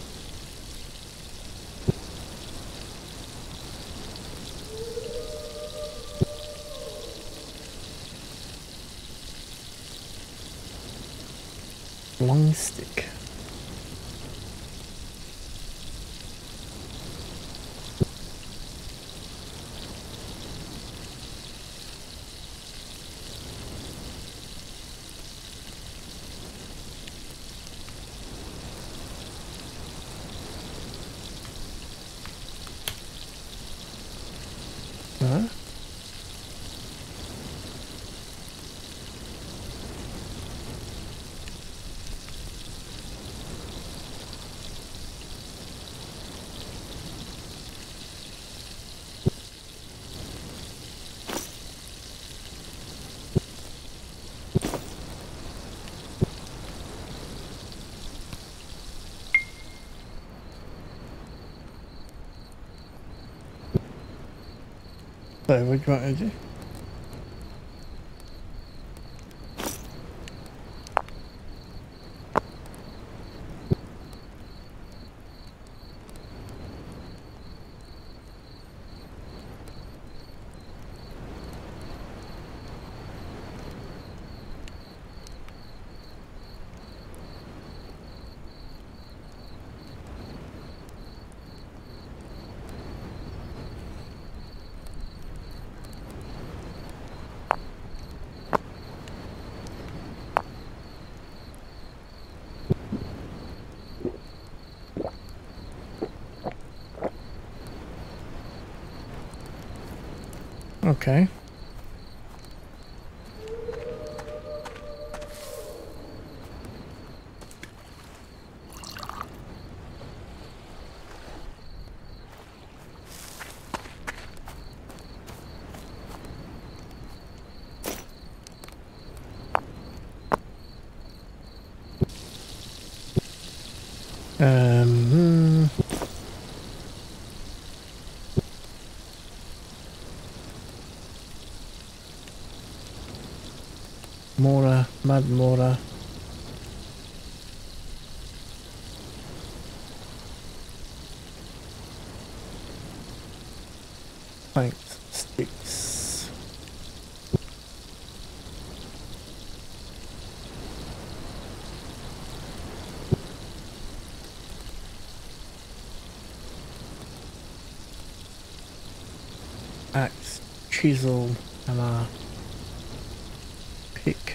S1: Long stick. Huh? So what do you want to do? Okay. Mortar, mud mortar. Planks, sticks. Axe, chisel, hammer, pick.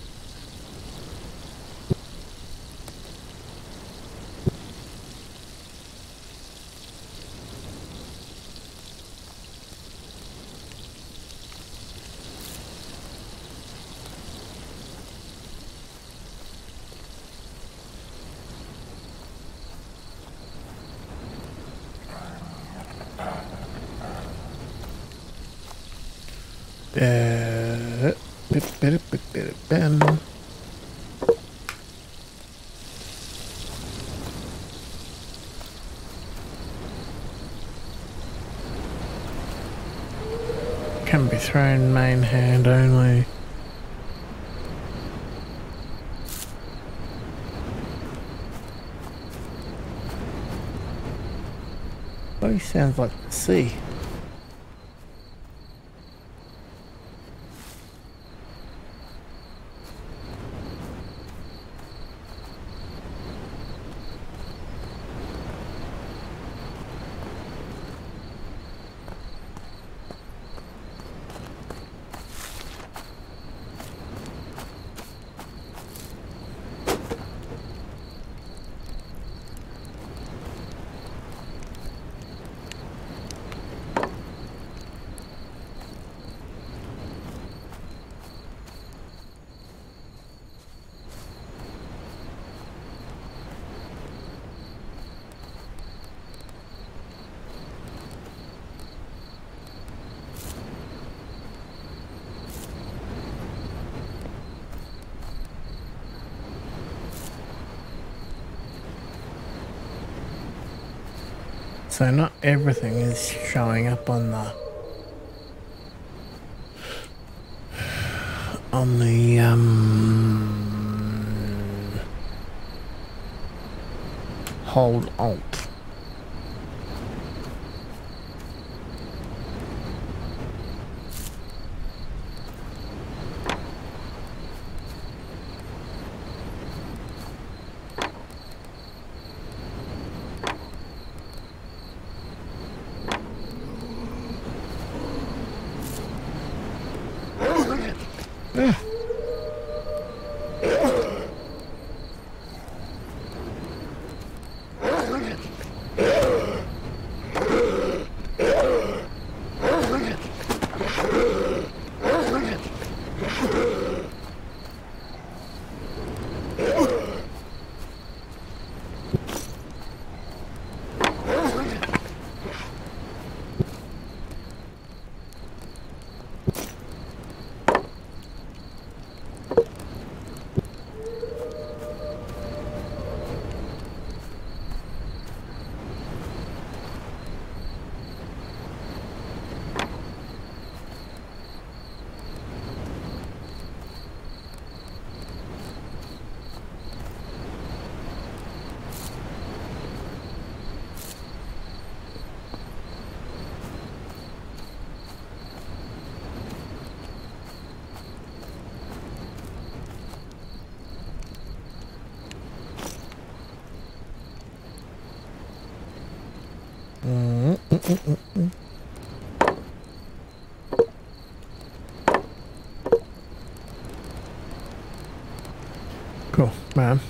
S1: Can be thrown main hand only. Both sounds like the sea. So not everything is showing up on the hold alt. Cool, man.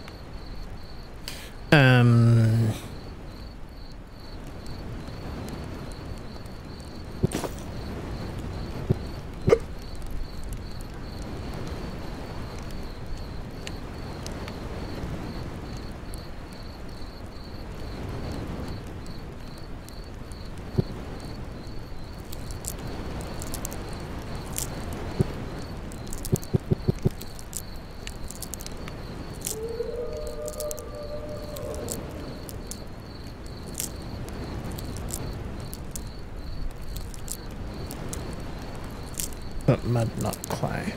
S1: But mud, not clay.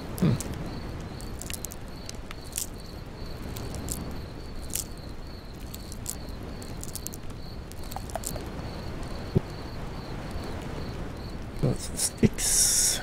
S1: Lots of sticks.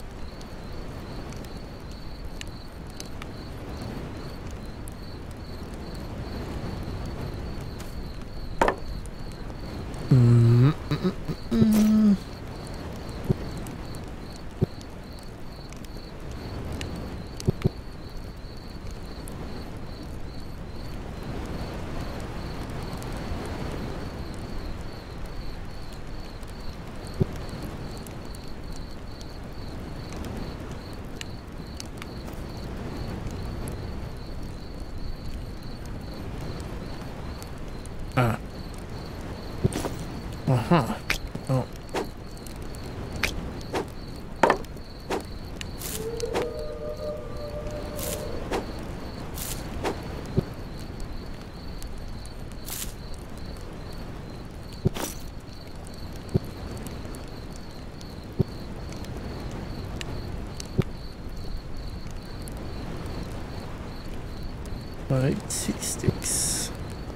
S1: Oh. Right, 6 sticks.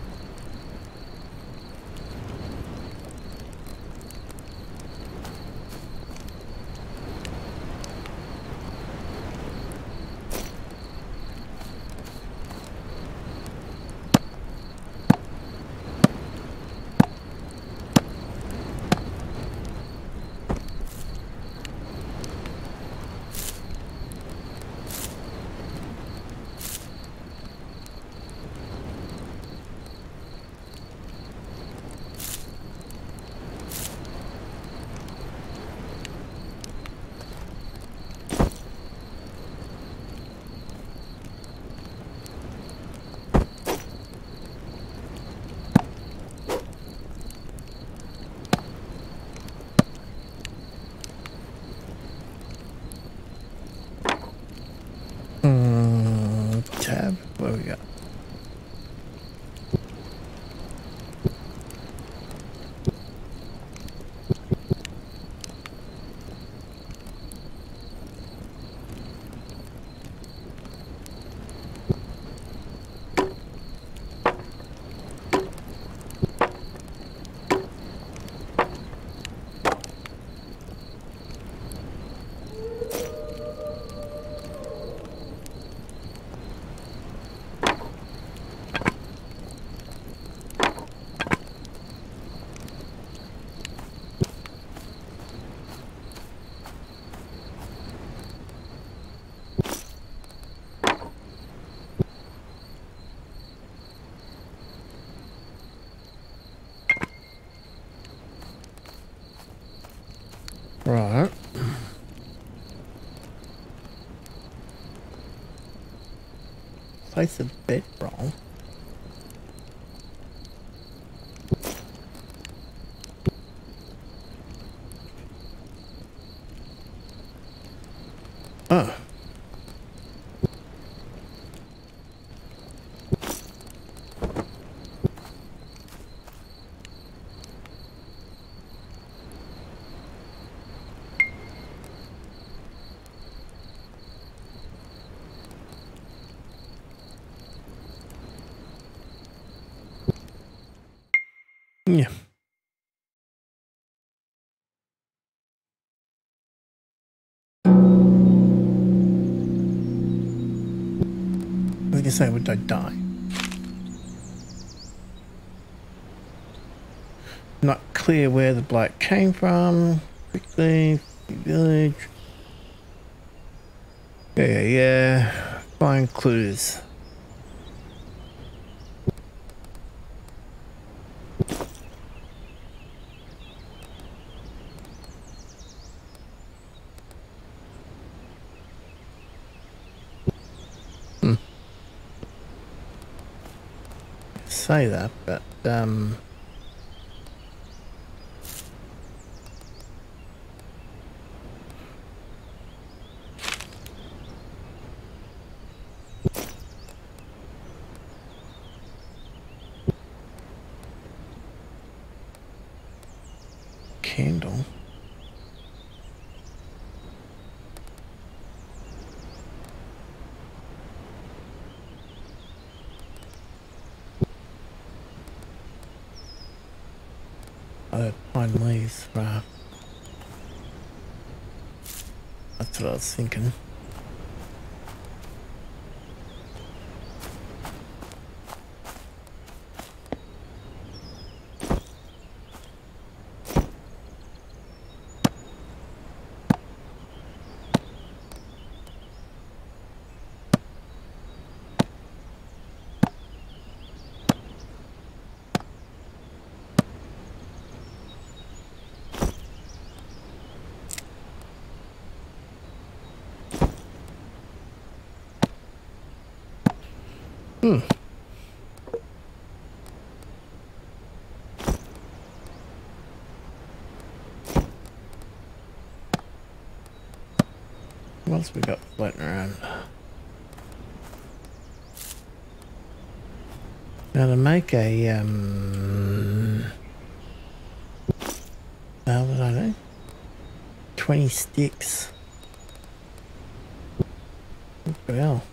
S1: Tab, what do we got? place a bedroll. Oh. Yeah. Like I say, would I die? Not clear where the bloke came from. Quickly, village. Yeah. Find clues. Say that, but candle. Pine leaves, right. That's what I was thinking. What else we got floating around? Now to make a how would I know? 20 sticks. Well.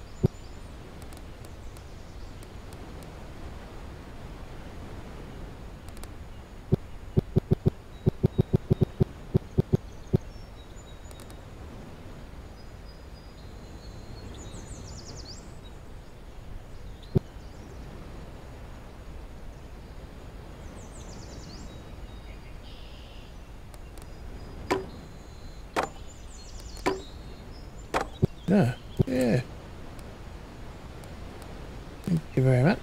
S1: Yeah, yeah. Thank you very much.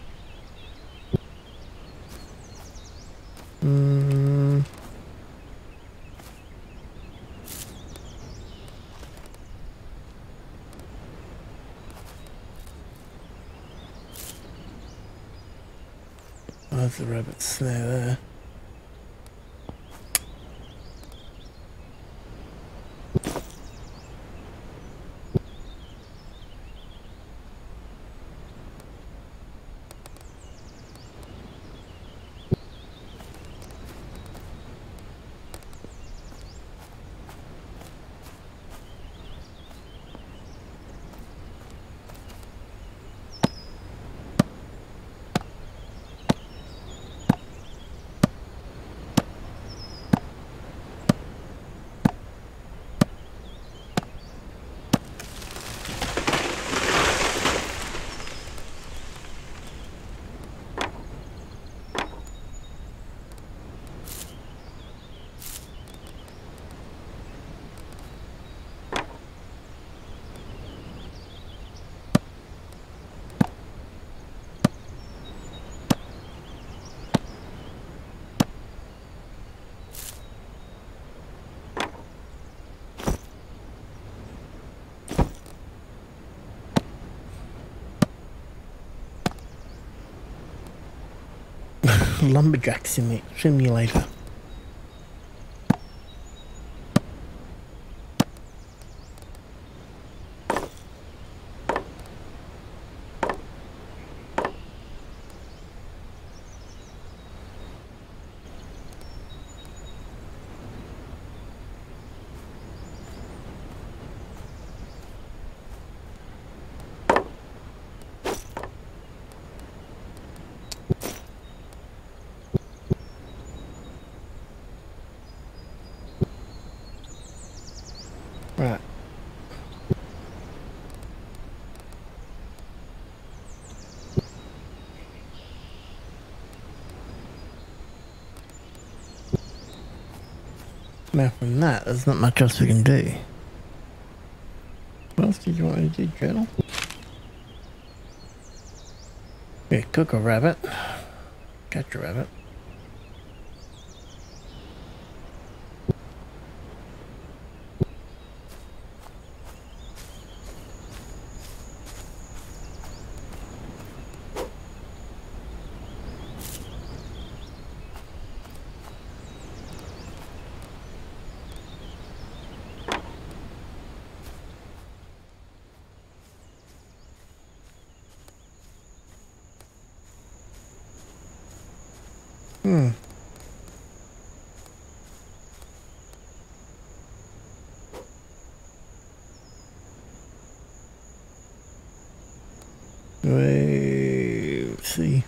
S1: Oh, there's the rabbit snare there. lumberjack simulator. Right. Now from that, there's not much else we can do. What else did you want to do, Journal? Yeah, cook a rabbit. Catch a rabbit. Let's see.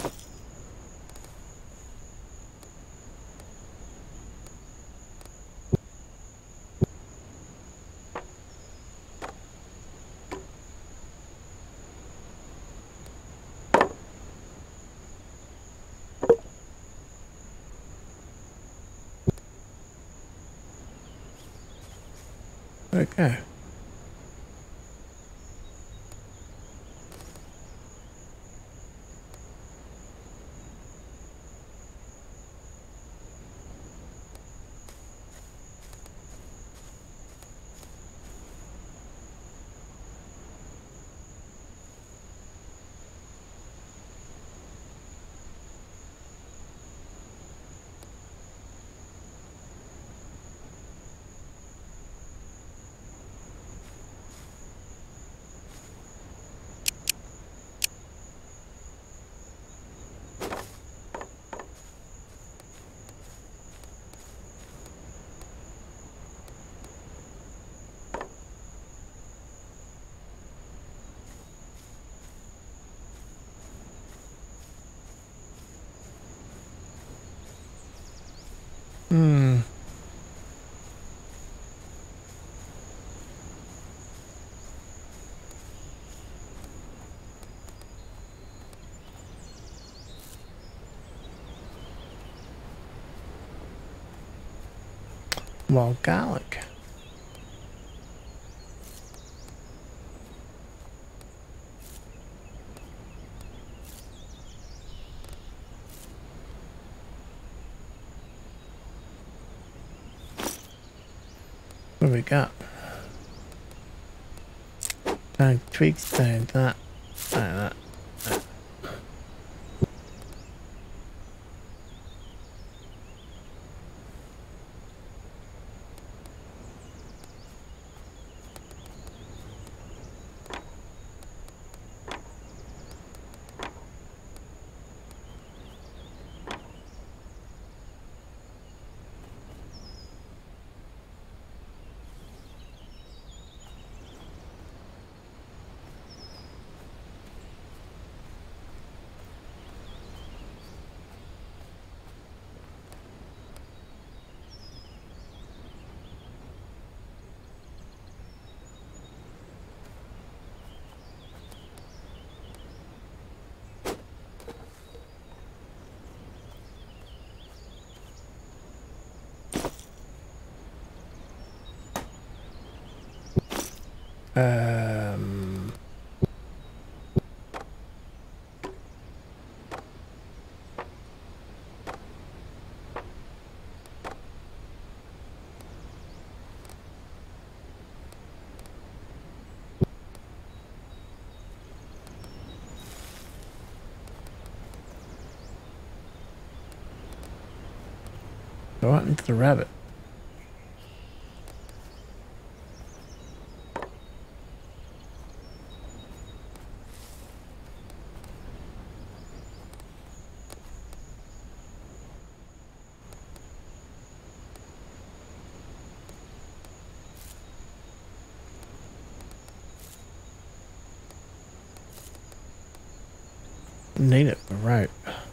S1: Okay. Wild garlic. What do we got? Twigs, that. Go out into the rabbit. Need it, but right.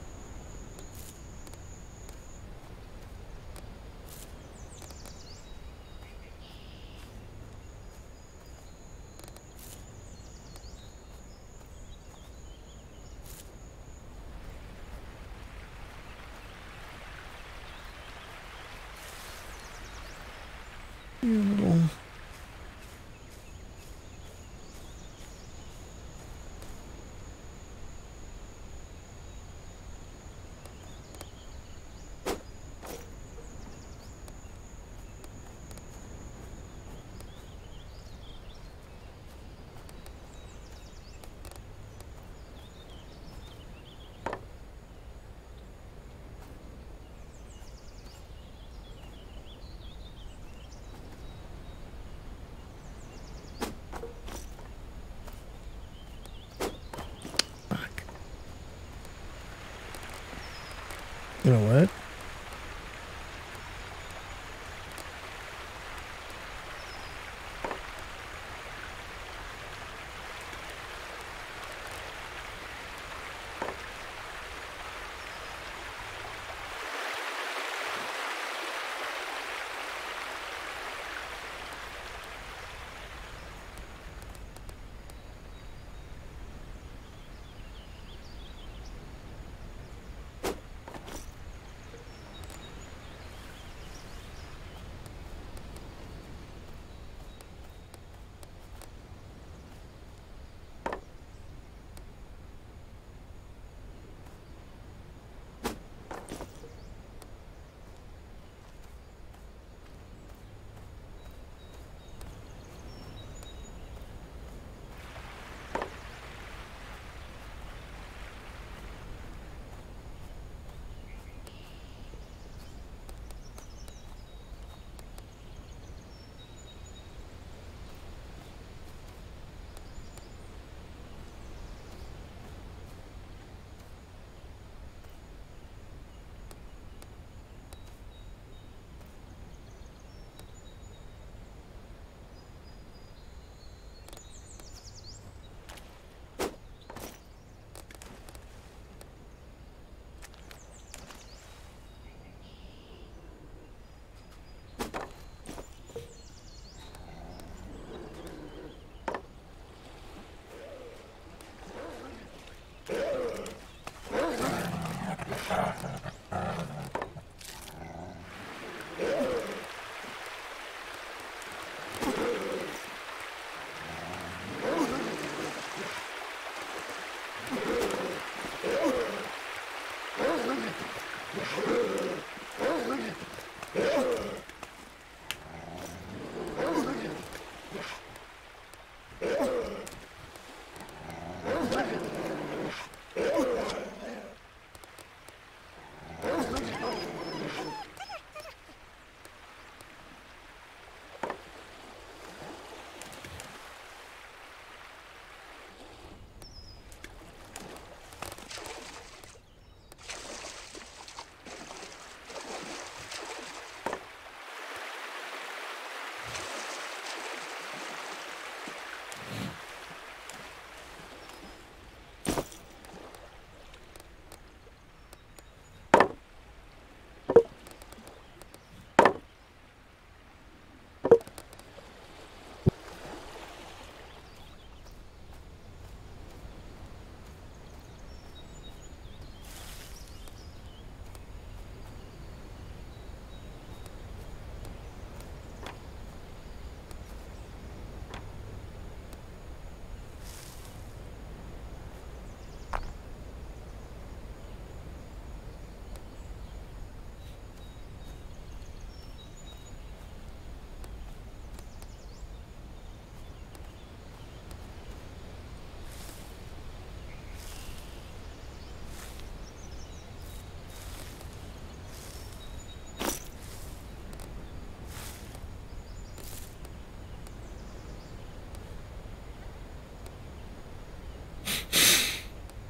S1: You know what?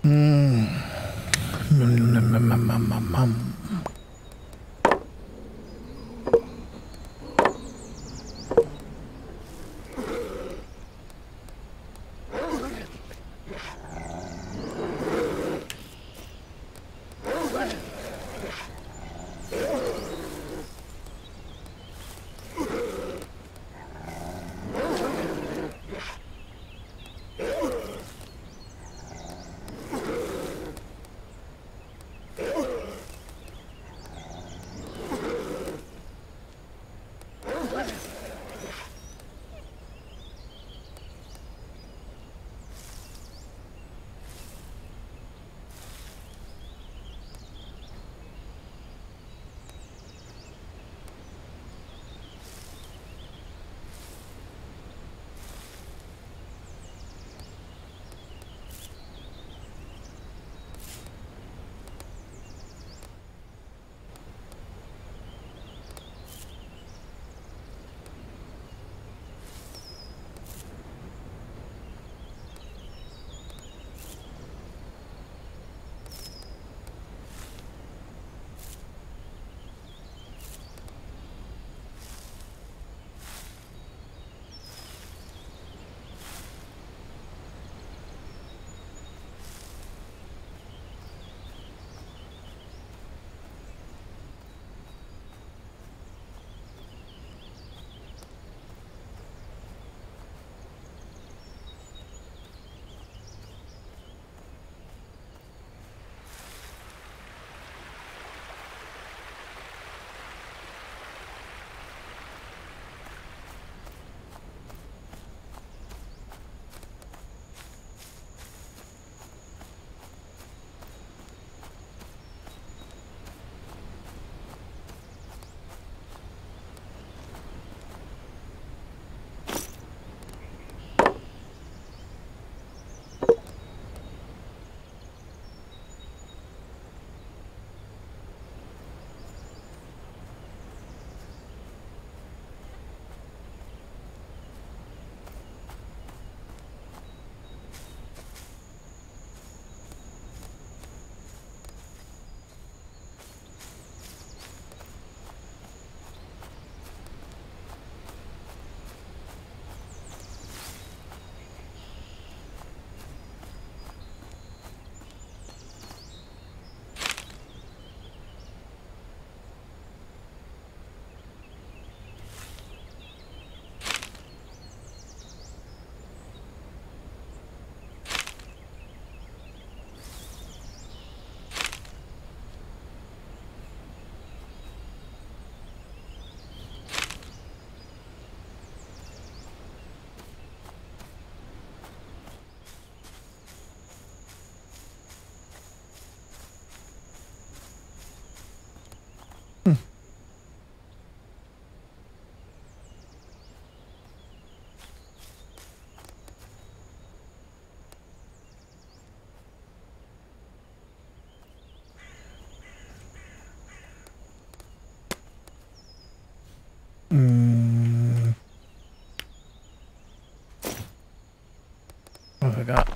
S1: What have I got?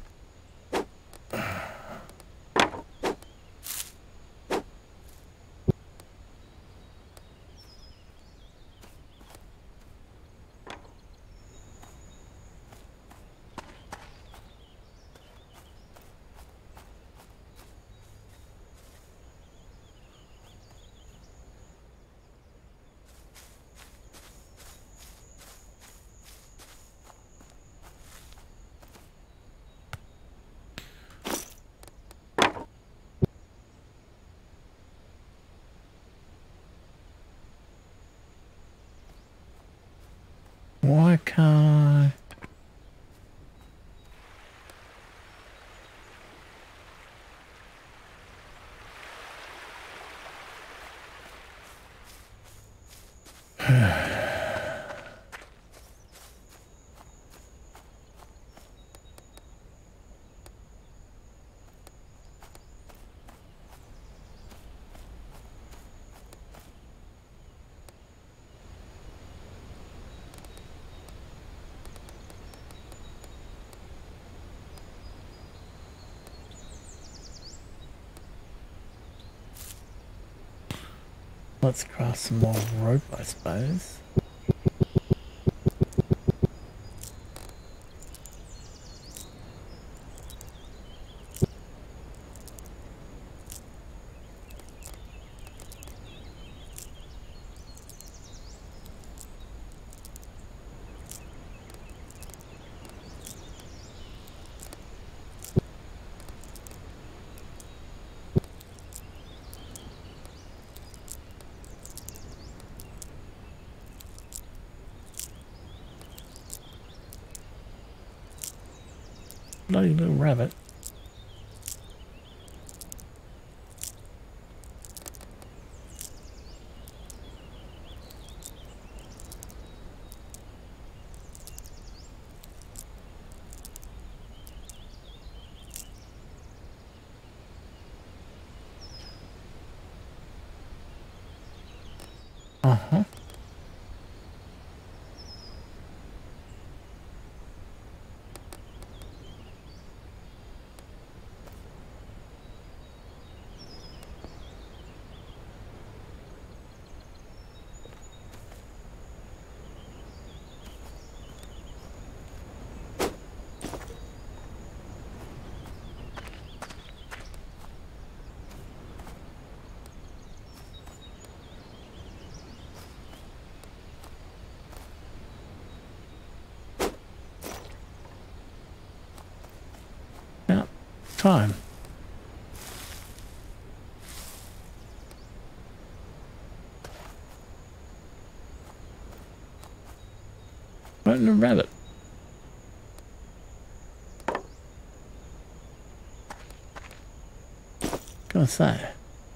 S1: Why can't Let's craft some more rope, I suppose. Bloody little rabbit. Uh-huh. Time. What in the rabbit? Gonna say.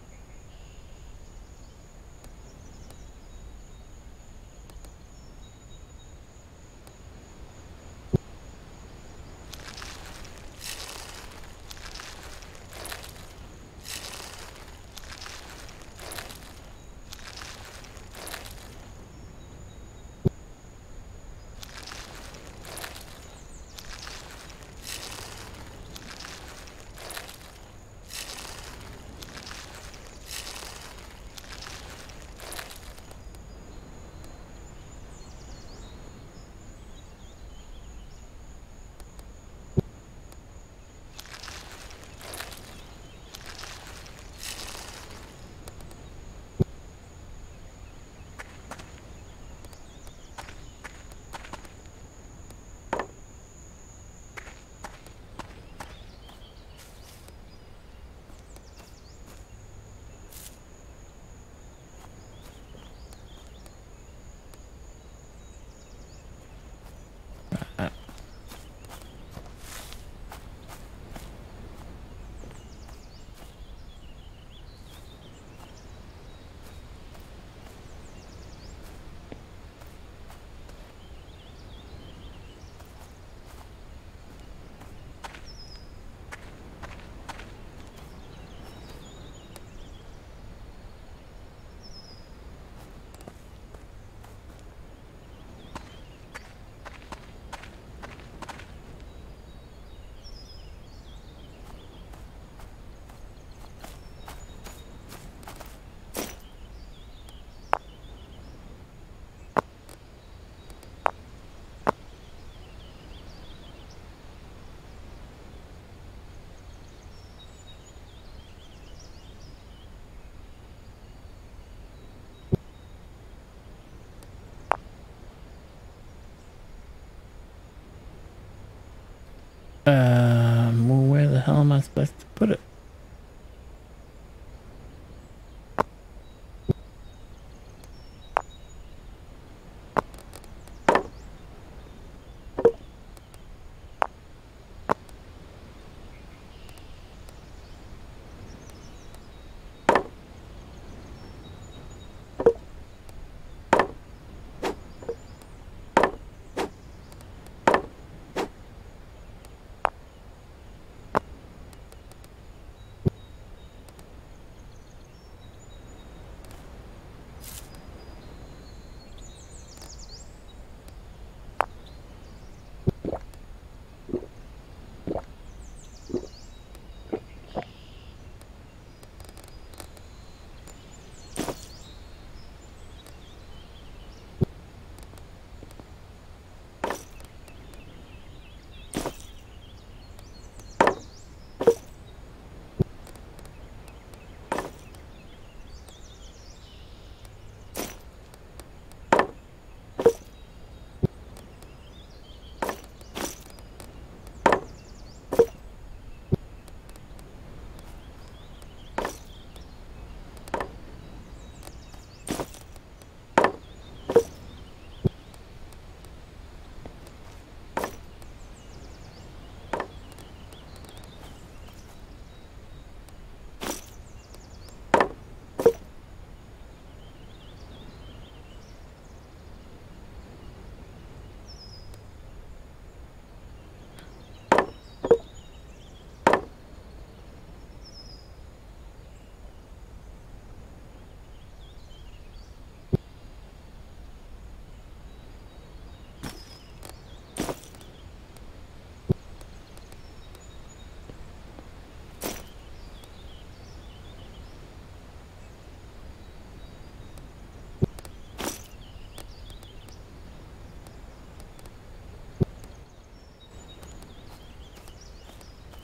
S1: Well, where the hell am I supposed to put it?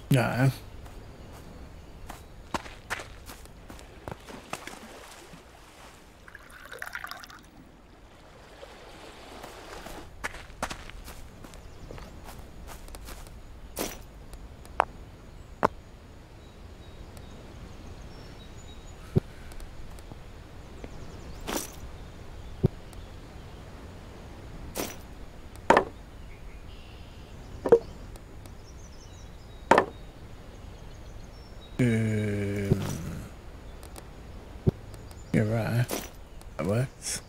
S1: No. You're right. That works.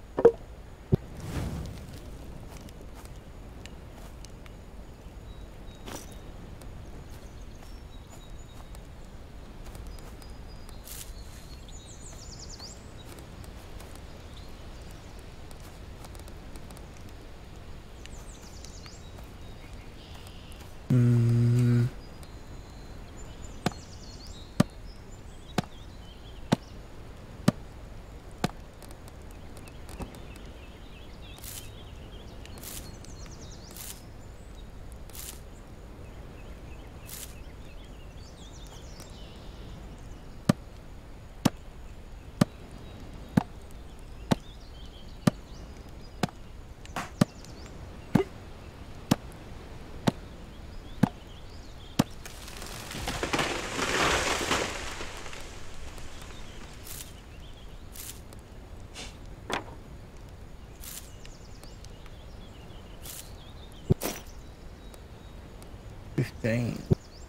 S1: Dang.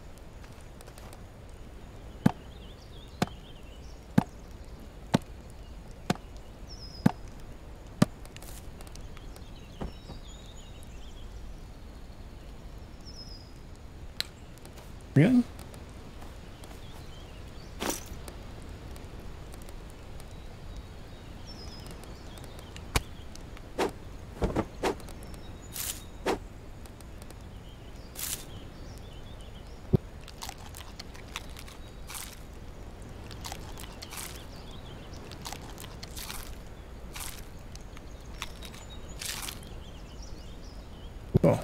S1: Really? Cool.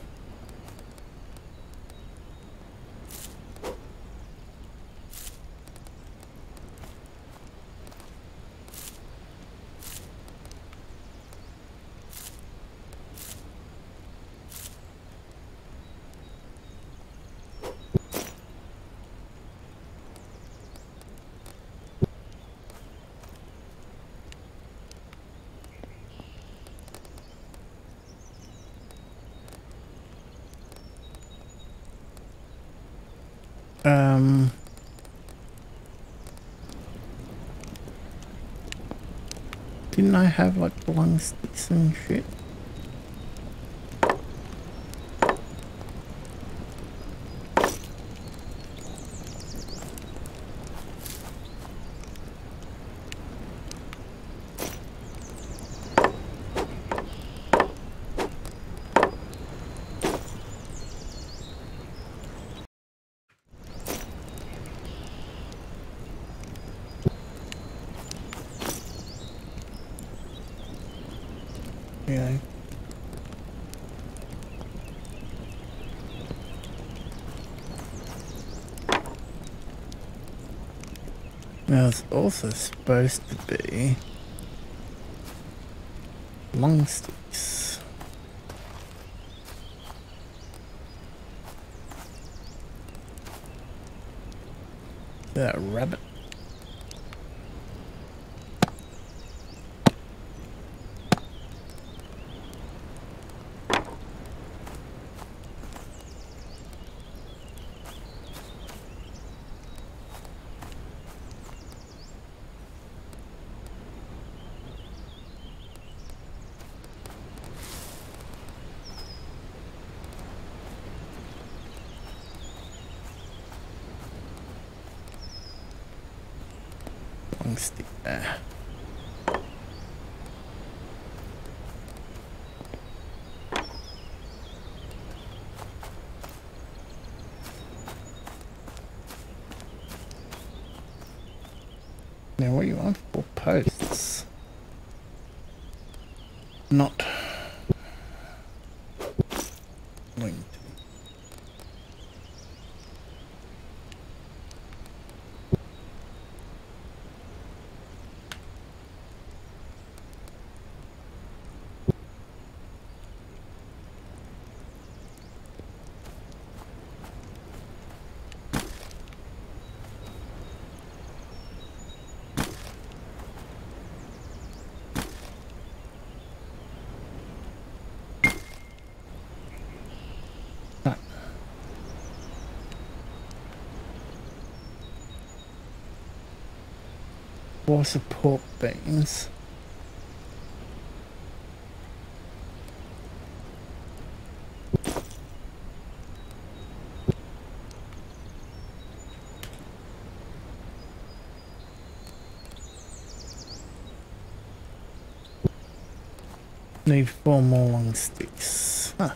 S1: Didn't I have like long sticks and shit? Yeah. Now it's also supposed to be long sticks. That rabbit. Stick there. Now what do you want for posts? Not linked. 4 support beams. Need 4 more long sticks. Huh.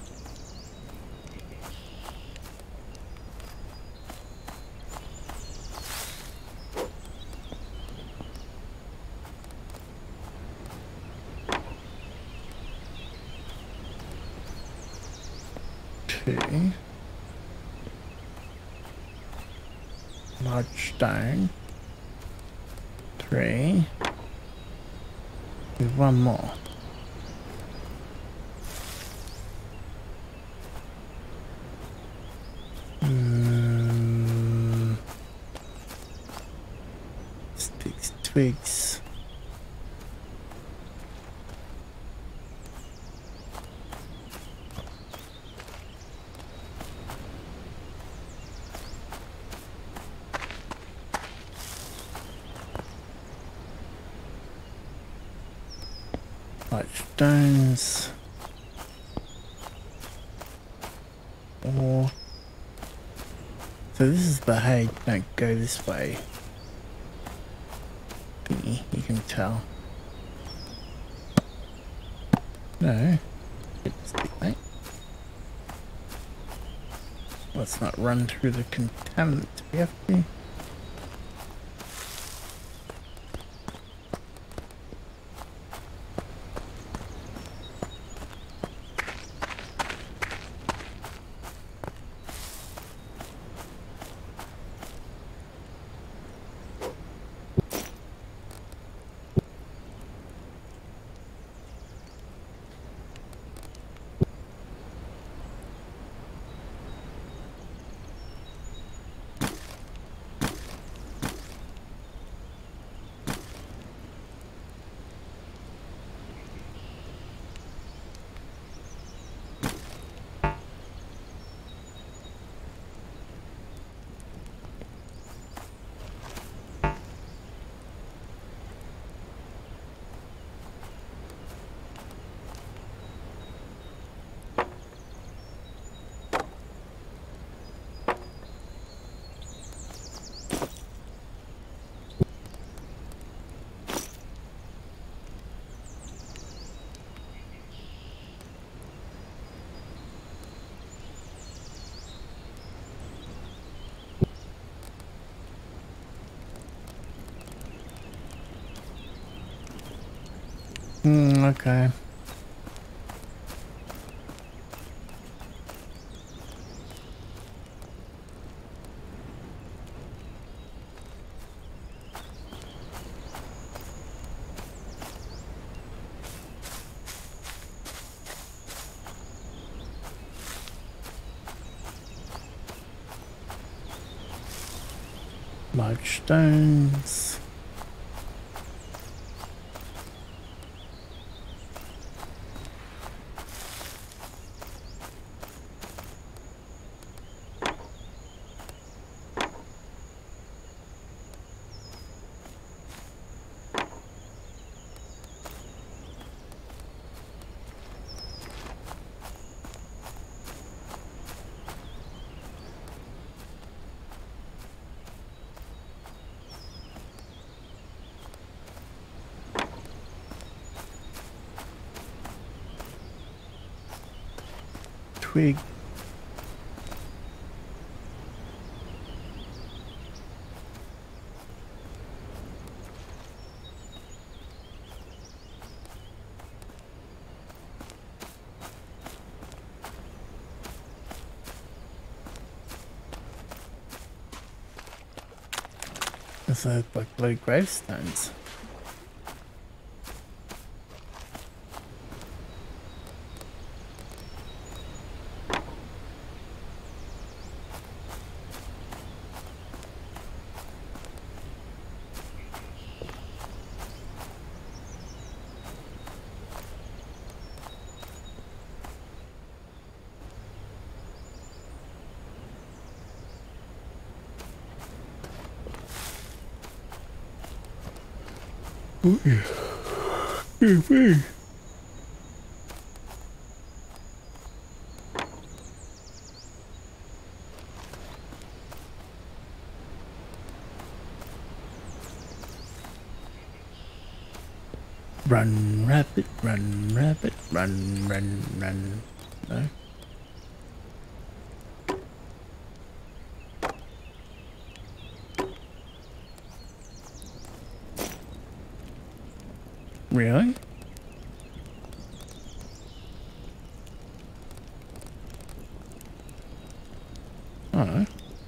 S1: Large stone. 3. With 1 more. Sticks, twigs. Like stones, or so this is the hay. Don't go this way. You can tell. No, stick, mate. Let's not run through the contaminant. We have to. Okay. Large stones. Twig. Those are like blue gravestones. Oh, yeah. Yeah, run, rabbit, run, rabbit, run, run, run. No. Really? Oh.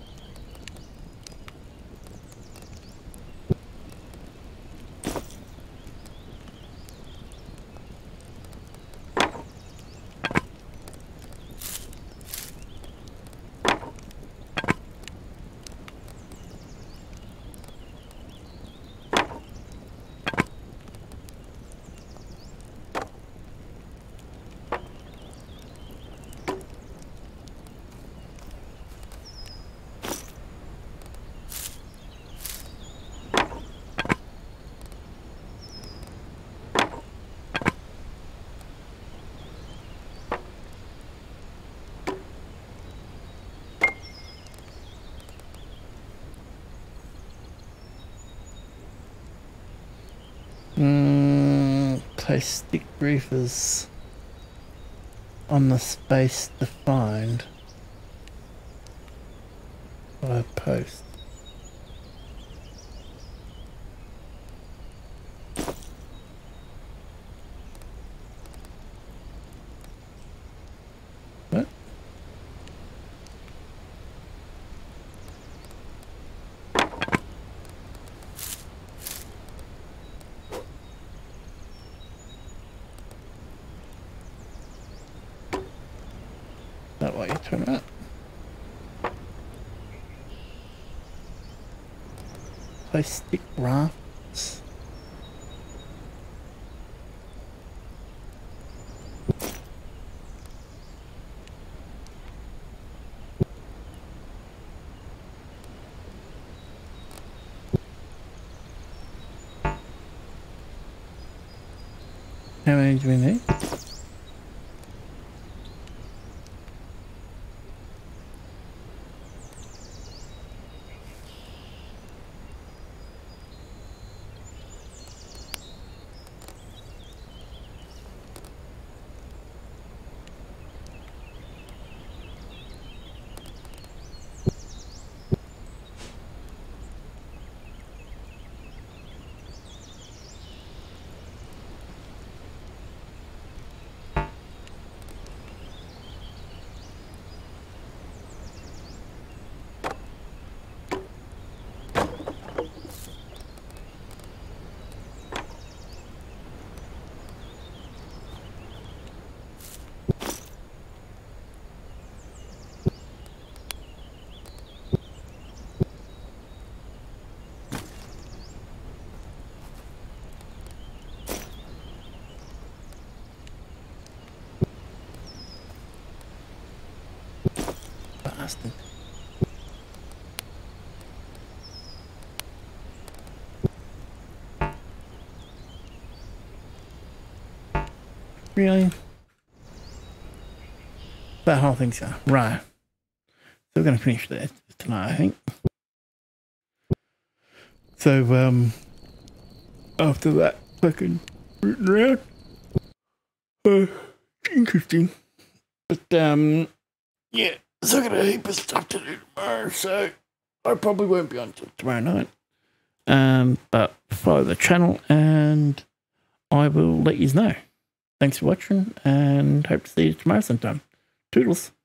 S1: Place stick briefers on the space defined by a post. What? That way you turn it. Place stick rafts. How many do we need? Bastard. Really? That whole thing's so. Right. So we're going to finish that tonight, I think. So, after that fucking rooting around, interesting. But, yeah, so I've got a heap of stuff to do tomorrow, so I probably won't be on until tomorrow night. But follow the channel and I will let you know. Thanks for watching and hope to see you tomorrow sometime. Toodles.